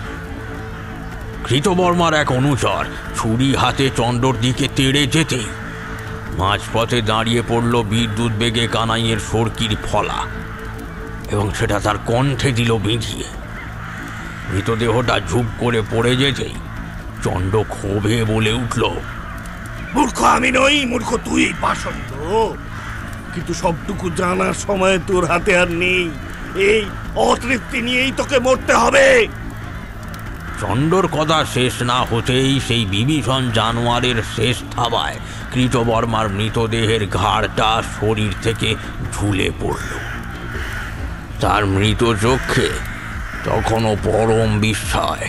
কৃতবর্মার এক অনুচর ছুরি হাতে চণ্ডর দিকে তেড়ে যেতেই মাঝপথে দাঁড়িয়ে পড়ল বিদ্যুৎ বেগে কানাইয়ের সরকির ফলা, এবং সেটা তার কণ্ঠে দিল বিঁধিয়ে। মৃতদেহটা ঝুপ করে পড়ে যেতেই চণ্ড ক্ষোভে বলে উঠল, মূর্খ আমি নই, মূর্খ তুই পাষণ্ড। কিন্তু সবটুকু জানার সময় তোর হাতে আর নেই। এই অতৃপ্তি নিয়েই তোকে মরতে হবে। চণ্ডর কথা শেষ না হতেই সেই বিভীষণ জানোয়ারের শেষ থাবায় কৃতবর্মার মৃতদেহের ঘাড়টা শরীর থেকে ঝুলে পড়ল। তার মৃত চক্ষে তখনও পরম বিস্ময়।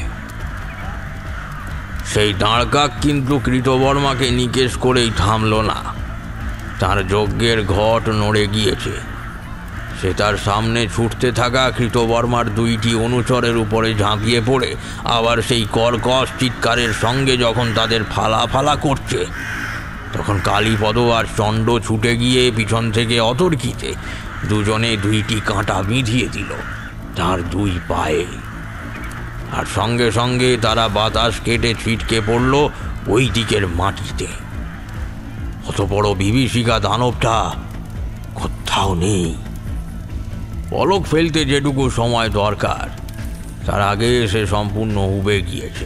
সেই দাঁড়কাক কিন্তু কৃতবর্মাকে নিকেশ করেই থামল না। তার যজ্ঞের ঘট নড়ে গিয়েছে। সে তার সামনে ছুটতে থাকা কৃতবর্মার 2টি অনুচরের উপরে ঝাঁপিয়ে পড়ে আবার সেই কর্কশ চিৎকারের সঙ্গে যখন তাদের ফালা ফালা করছে, তখন কালীপদ আর চণ্ড ছুটে গিয়ে পিছন থেকে অতর্কিতে দুজনে 2টি কাঁটা বিঁধিয়ে দিল তার 2 পায়ে। আর সঙ্গে সঙ্গে তারা বাতাস কেটে ছিটকে পড়ল ওই দিকের মাটিতে। অত বড় বিভীষিকা দানবটা কোথাও নেই। পলক ফেলতে যেটুকু সময় দরকার তার আগে সে সম্পূর্ণ উবে গিয়েছে।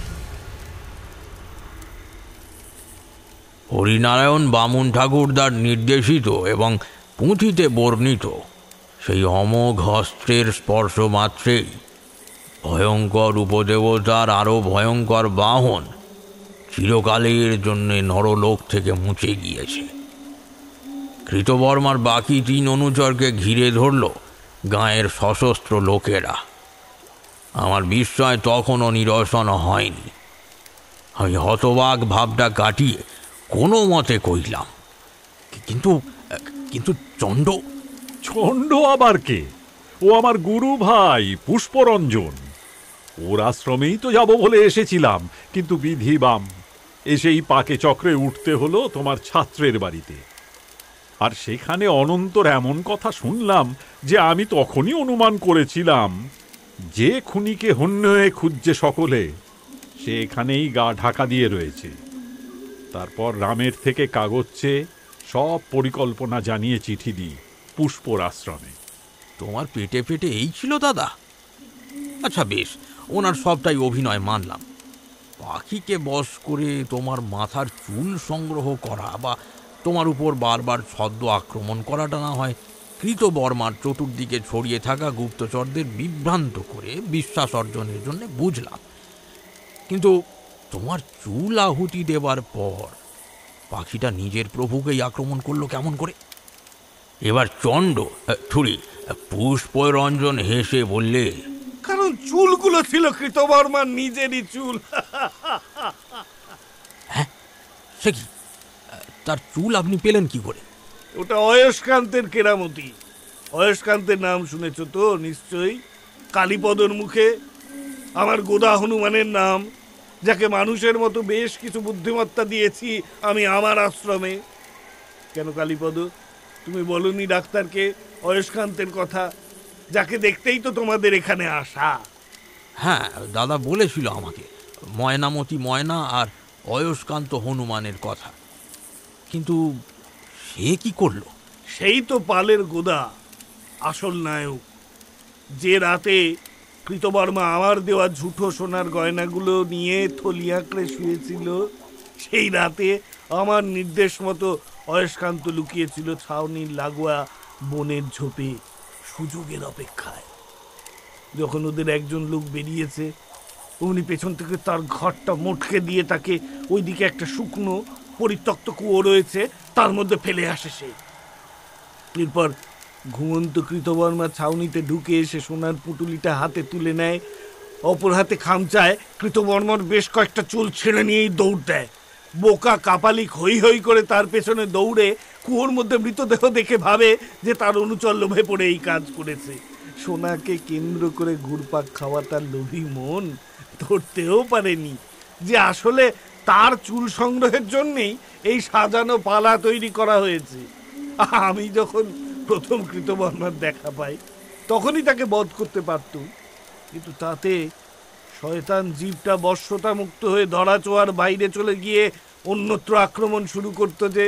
হরিনারায়ণ বামুন ঠাকুরদার নির্দেশিত এবং পুঁথিতে বর্ণিত সেই অমোঘ অস্ত্রের স্পর্শ মাত্রেই ভয়ঙ্কর উপদেবতার আরও ভয়ঙ্কর বাহন চিরকালের জন্যে নরলোক থেকে মুছে গিয়েছে। কৃতবর্মার বাকি 3 অনুচরকে ঘিরে ধরল গাঁয়ের সশস্ত্র লোকেরা। আমার বিস্ময় তখনও নিরসন হয়নি। আমি হতবাক ভাবটা কাটিয়ে কোনো মতে কইলাম, কিন্তু কিন্তু চণ্ড। চণ্ড আবার কে? ও আমার গুরু ভাই পুষ্পরঞ্জন। ওর আশ্রমেই তো যাব বলে এসেছিলাম, কিন্তু বিধি বাম, এসেই পাকে চক্রে উঠতে হলো তোমার ছাত্রের বাড়িতে। আর সেখানে অনন্তর এমন কথা শুনলাম যে আমি তখনই অনুমান করেছিলাম যে খুনিকে হন্য হয়ে খুঁজছে সকলে সে এখানেই গা ঢাকা দিয়ে রয়েছে। তারপর রামের থেকে কাগজ চেয়ে সব পরিকল্পনা জানিয়ে চিঠি দিই পুষ্পর আশ্রমে। তোমার পেটে পেটে এই ছিল দাদা? আচ্ছা বেশ, ওনার সবটাই অভিনয় মানলাম। পাখিকে বশ করে তোমার মাথার চুল সংগ্রহ করা বা তোমার উপর বারবার ছদ্ম আক্রমণ করাটা না হয় কৃতবর্মার চতুর্দিকে ছড়িয়ে থাকা গুপ্তচরদের বিভ্রান্ত করে বিশ্বাস অর্জনের জন্য বুঝলাম, কিন্তু তোমার চুল আহুতি দেবার পর পাখিটা নিজের প্রভুকেই আক্রমণ করলো কেমন করে? এবার চণ্ড ছুরি পুষ্পরঞ্জন হেসে বললে, কারণ চুলগুলো ছিল কৃতবর্মার নিজেরই চুল। হ্যাঁ, সে কি? তার চুল আপনি পেলেন কি করে? ওটা অয়স্কান্তের কেরামতি। অয়স্কান্তের নাম শুনেছ তো নিশ্চয়ই? কালীপদর মুখে আমার গোদা হনুমানের নাম, যাকে মানুষের মতো বেশ কিছু বুদ্ধিমত্তা দিয়েছি আমি আমার আশ্রমে। কেন কালীপদ, তুমি বলনি ডাক্তারকে অয়স্কান্তের কথা, যাকে দেখতেই তো তোমাদের এখানে আসা? হ্যাঁ, দাদা বলেছিল আমাকে ময়নামতি ময়না আর অয়স্কান্ত হনুমানের কথা, কিন্তু সে কি করলো? সেই তো পালের গোদা, আসল নায়ক। যে রাতে কৃতবর্মা আমার দেওয়া ঝুঠো সোনার গয়নাগুলো নিয়ে থলি আঁকড়ে শুয়েছিল, সেই রাতে আমার নির্দেশ মতো অয়স্কান্ত লুকিয়েছিল ছাউনির লাগোয়া বনের ঝোপে সুযোগের অপেক্ষায়। যখন ওদের একজন লোক বেরিয়েছে, অমনি পেছন থেকে তার ঘরটা মোটকে দিয়ে তাকে ওইদিকে একটা শুকনো পরিত্যক্ত কুয়ো রয়েছে, তার মধ্যে ফেলে আসে সে। এরপর ঘুমন্ত কৃতবর্মা ছাউনিতে ঢুকে এসে সোনার পুটুলিটা হাতে তুলে নেয়, অপর হাতে খামচায় কৃতবর্মার বেশ কয়েকটা চুল ছেড়ে নিয়েই দৌড় দেয়। বোকা কাপালিক হই হই করে তার পেছনে দৌড়ে কুয়োর মধ্যে মৃতদেহ দেখে ভাবে যে তার অনুচর লোভে পড়ে এই কাজ করেছে। সোনাকে কেন্দ্র করে ঘুরপাক খাওয়া তার লোভী মন ধরতেও পারেনি যে আসলে তার চুল সংগ্রহের জন্যেই এই সাজানো পালা তৈরি করা হয়েছে। আমি যখন প্রথম কৃতবর্মার দেখা পাই তখনই তাকে বধ করতে পারতুম, কিন্তু তাতে শয়তান জীবটা বশ্যতা মুক্ত হয়ে ধরাছোঁয়ার বাইরে চলে গিয়ে অন্যত্র আক্রমণ শুরু করতো যে।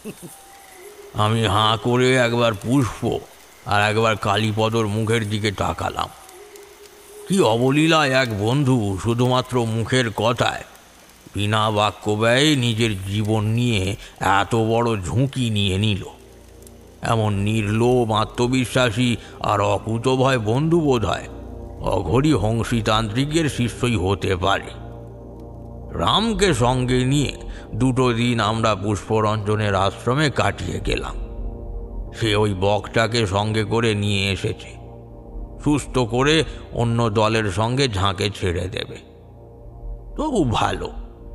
আমি হাঁ করে একবার পুষ্প আর একবার কালীপদর মুখের দিকে তাকালাম। কি অবলীলায় এক বন্ধু শুধুমাত্র মুখের কথায় বিনা বাক্য ব্যয়ে নিজের জীবন নিয়ে এত বড় ঝুঁকি নিয়ে নিল। এমন নির্লোভ, আত্মবিশ্বাসী আর অকুতভয় বন্ধু বোধ হয় অঘরী হংসীতান্ত্রিকের শিষ্যই হতে পারে। রামকে সঙ্গে নিয়ে 2 দিন আমরা পুষ্পরঞ্জনের আশ্রমে কাটিয়ে গেলাম। সে ওই বকটাকে সঙ্গে করে নিয়ে এসেছে, সুস্থ করে অন্য দলের সঙ্গে ঝাঁকে ছেড়ে দেবে। তবু ভালো,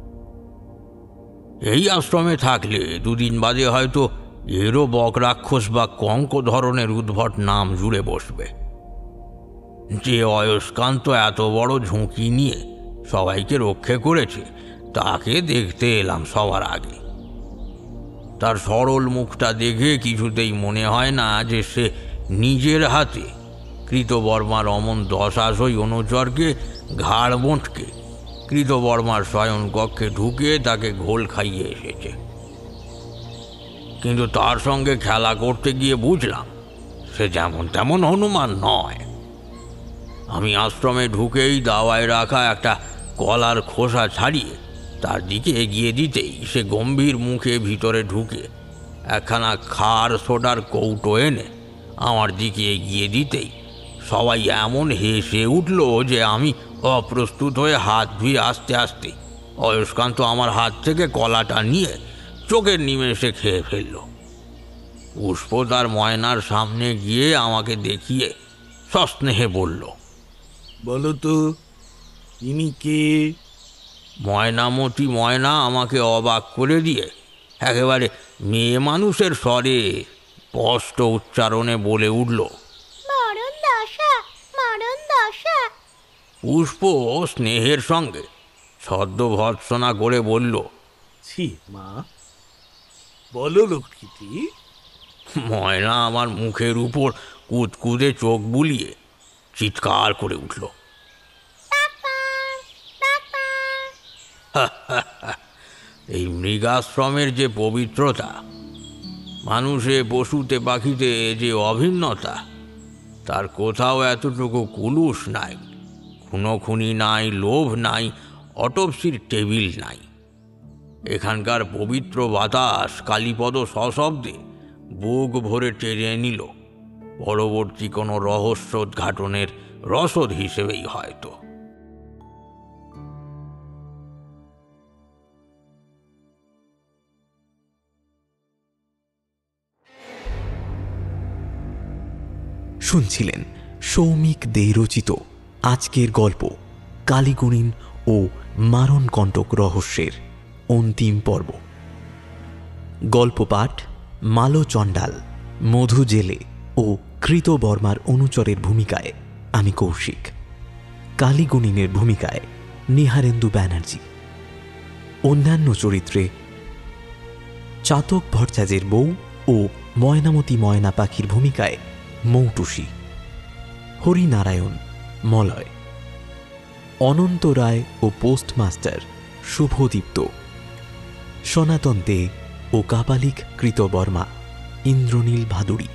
এই আশ্রমে থাকলে 2 দিন বাদে হয়তো এরও বক রাক্ষস বা কঙ্ক ধরনের উদ্ভট নাম জুড়ে বসবে। যে অয়স্কান্ত এত বড় ঝুঁকি নিয়ে সবাইকে রক্ষে করেছে, তাকে দেখতে এলাম সবার আগে। তার সরল মুখটা দেখে কিছুতেই মনে হয় না যে সে নিজের হাতে কৃতবর্মার অমন দশাশয় অনুচরকে ঘাড় মোটকে কৃতবর্মার শয়ন কক্ষে ঢুকে তাকে ঘোল খাইয়ে এসেছে। কিন্তু তার সঙ্গে খেলা করতে গিয়ে বুঝলাম সে যেমন তেমন হনুমান নয়। আমি আশ্রমে ঢুকেই দাওয়ায় রাখা একটা কলার খোসা ছাড়িয়ে তার দিকে এগিয়ে দিতেই সে গম্ভীর মুখে ভিতরে ঢুকে একখানা খার সোডার কৌটো এনে আমার দিকে এগিয়ে দিতেই সবাই এমন হেসে উঠল যে আমি অপ্রস্তুত হয়ে হাত ধুয়ে আস্তে আস্তে অয়স্কান্ত আমার হাত থেকে কলাটা নিয়ে চোখের নিমেষে খেয়ে ফেলল। পুষ্প তার ময়নার সামনে গিয়ে আমাকে দেখিয়ে সস্নেহে বলল, বলো তো ইনি কে? ময়নামতি ময়না আমাকে অবাক করে দিয়ে একেবারে মেয়ে মানুষের স্বরে স্পষ্ট উচ্চারণে বলে উঠল, মরণ দশা, মরণ দশা। পুষ্প স্নেহের সঙ্গে ছদ্ম ভর্ৎসনা করে বলল, ছি মা, বলো লক্ষ্মীটি, ময়না আমার মুখের উপর কুদকুদে চোখ বুলিয়ে চিৎকার করে উঠল। এই মৃগাশ্রমের যে পবিত্রতা, মানুষে পশুতে পাখিতে যে অভিন্নতা, তার কোথাও এতটুকু কুলুষ নাই, খুনোখুনি নাই, লোভ নাই, অটপসির টেবিল নাই। এখানকার পবিত্র বাতাস কালীপদ সশব্দে বুক ভরে টেনে নিল, পরবর্তী কোনো রহস্যোদ্ঘাটনের রসদ হিসেবেই হয়তো। শুনছিলেন সৌমিক দে রচিত আজকের গল্প কালীগুণিন ও মারণকণ্টক রহস্যের অন্তিম পর্ব। গল্প পাঠ মালো চণ্ডাল, মধু জেলে ও কৃত বর্মার অনুচরের ভূমিকায় আমি কৌশিক। কালীগুণিনের ভূমিকায় নিহারেন্দু ব্যানার্জি। অন্যান্য চরিত্রে চাতক ভট্টাচার্যের বউ ও ময়নামতি ময়না পাখির ভূমিকায় মৌটুসী, হরিনারায়ণ মলয়, অনন্ত রায় ও পোস্টমাস্টার শুভদীপ্ত, সনাতন দে ও কাপালিক কৃতবর্মা ইন্দ্রনীল ভাদুরী,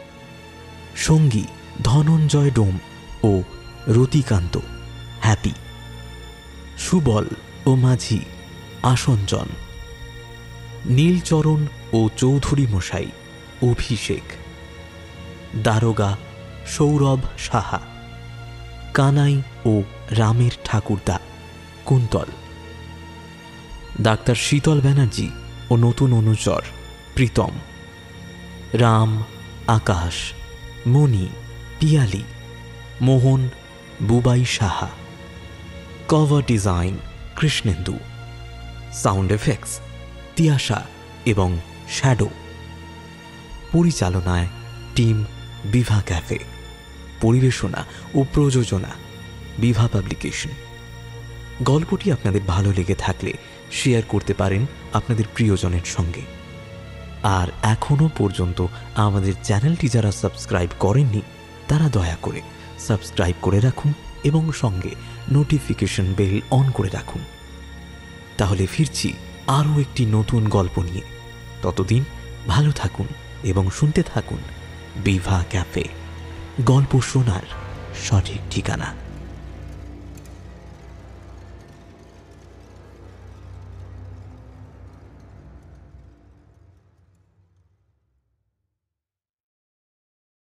সঙ্গী ধনঞ্জয় ডোম ও রতিকান্ত হ্যাপি, সুবল ও মাঝি আসঞ্জন, নীলচরণ ও চৌধুরী মশাই অভিষেক, দারোগা সৌরভ সাহা, কানাই ও রামের ঠাকুরদা কুন্তল, ডাক্তার শীতল ব্যানার্জি ও নতুন অনুচর Pritam, Ram, Akash, Mani, Piyali, Mohan, Bubai Saha, cover design Krishnendu, sound effects Tiyasha এবং শ্যাডো, পরিচালনায় টিম বিভা ক্যাফে, পরিবেশনা ও প্রযোজনা বিভা পাবলিকেশন। গল্পটি আপনাদের ভালো লেগে থাকলে শেয়ার করতে পারেন আপনাদের প্রিয়জনের সঙ্গে। আর এখনও পর্যন্ত আমাদের চ্যানেলটি যারা সাবস্ক্রাইব করেননি তারা দয়া করে সাবস্ক্রাইব করে রাখুন এবং সঙ্গে নোটিফিকেশন বেল অন করে রাখুন। তাহলে ফিরছি আরও একটি নতুন গল্প নিয়ে। ততদিন ভালো থাকুন এবং শুনতে থাকুন বিভা ক্যাফে, গল্প শোনার সঠিক ঠিকানা।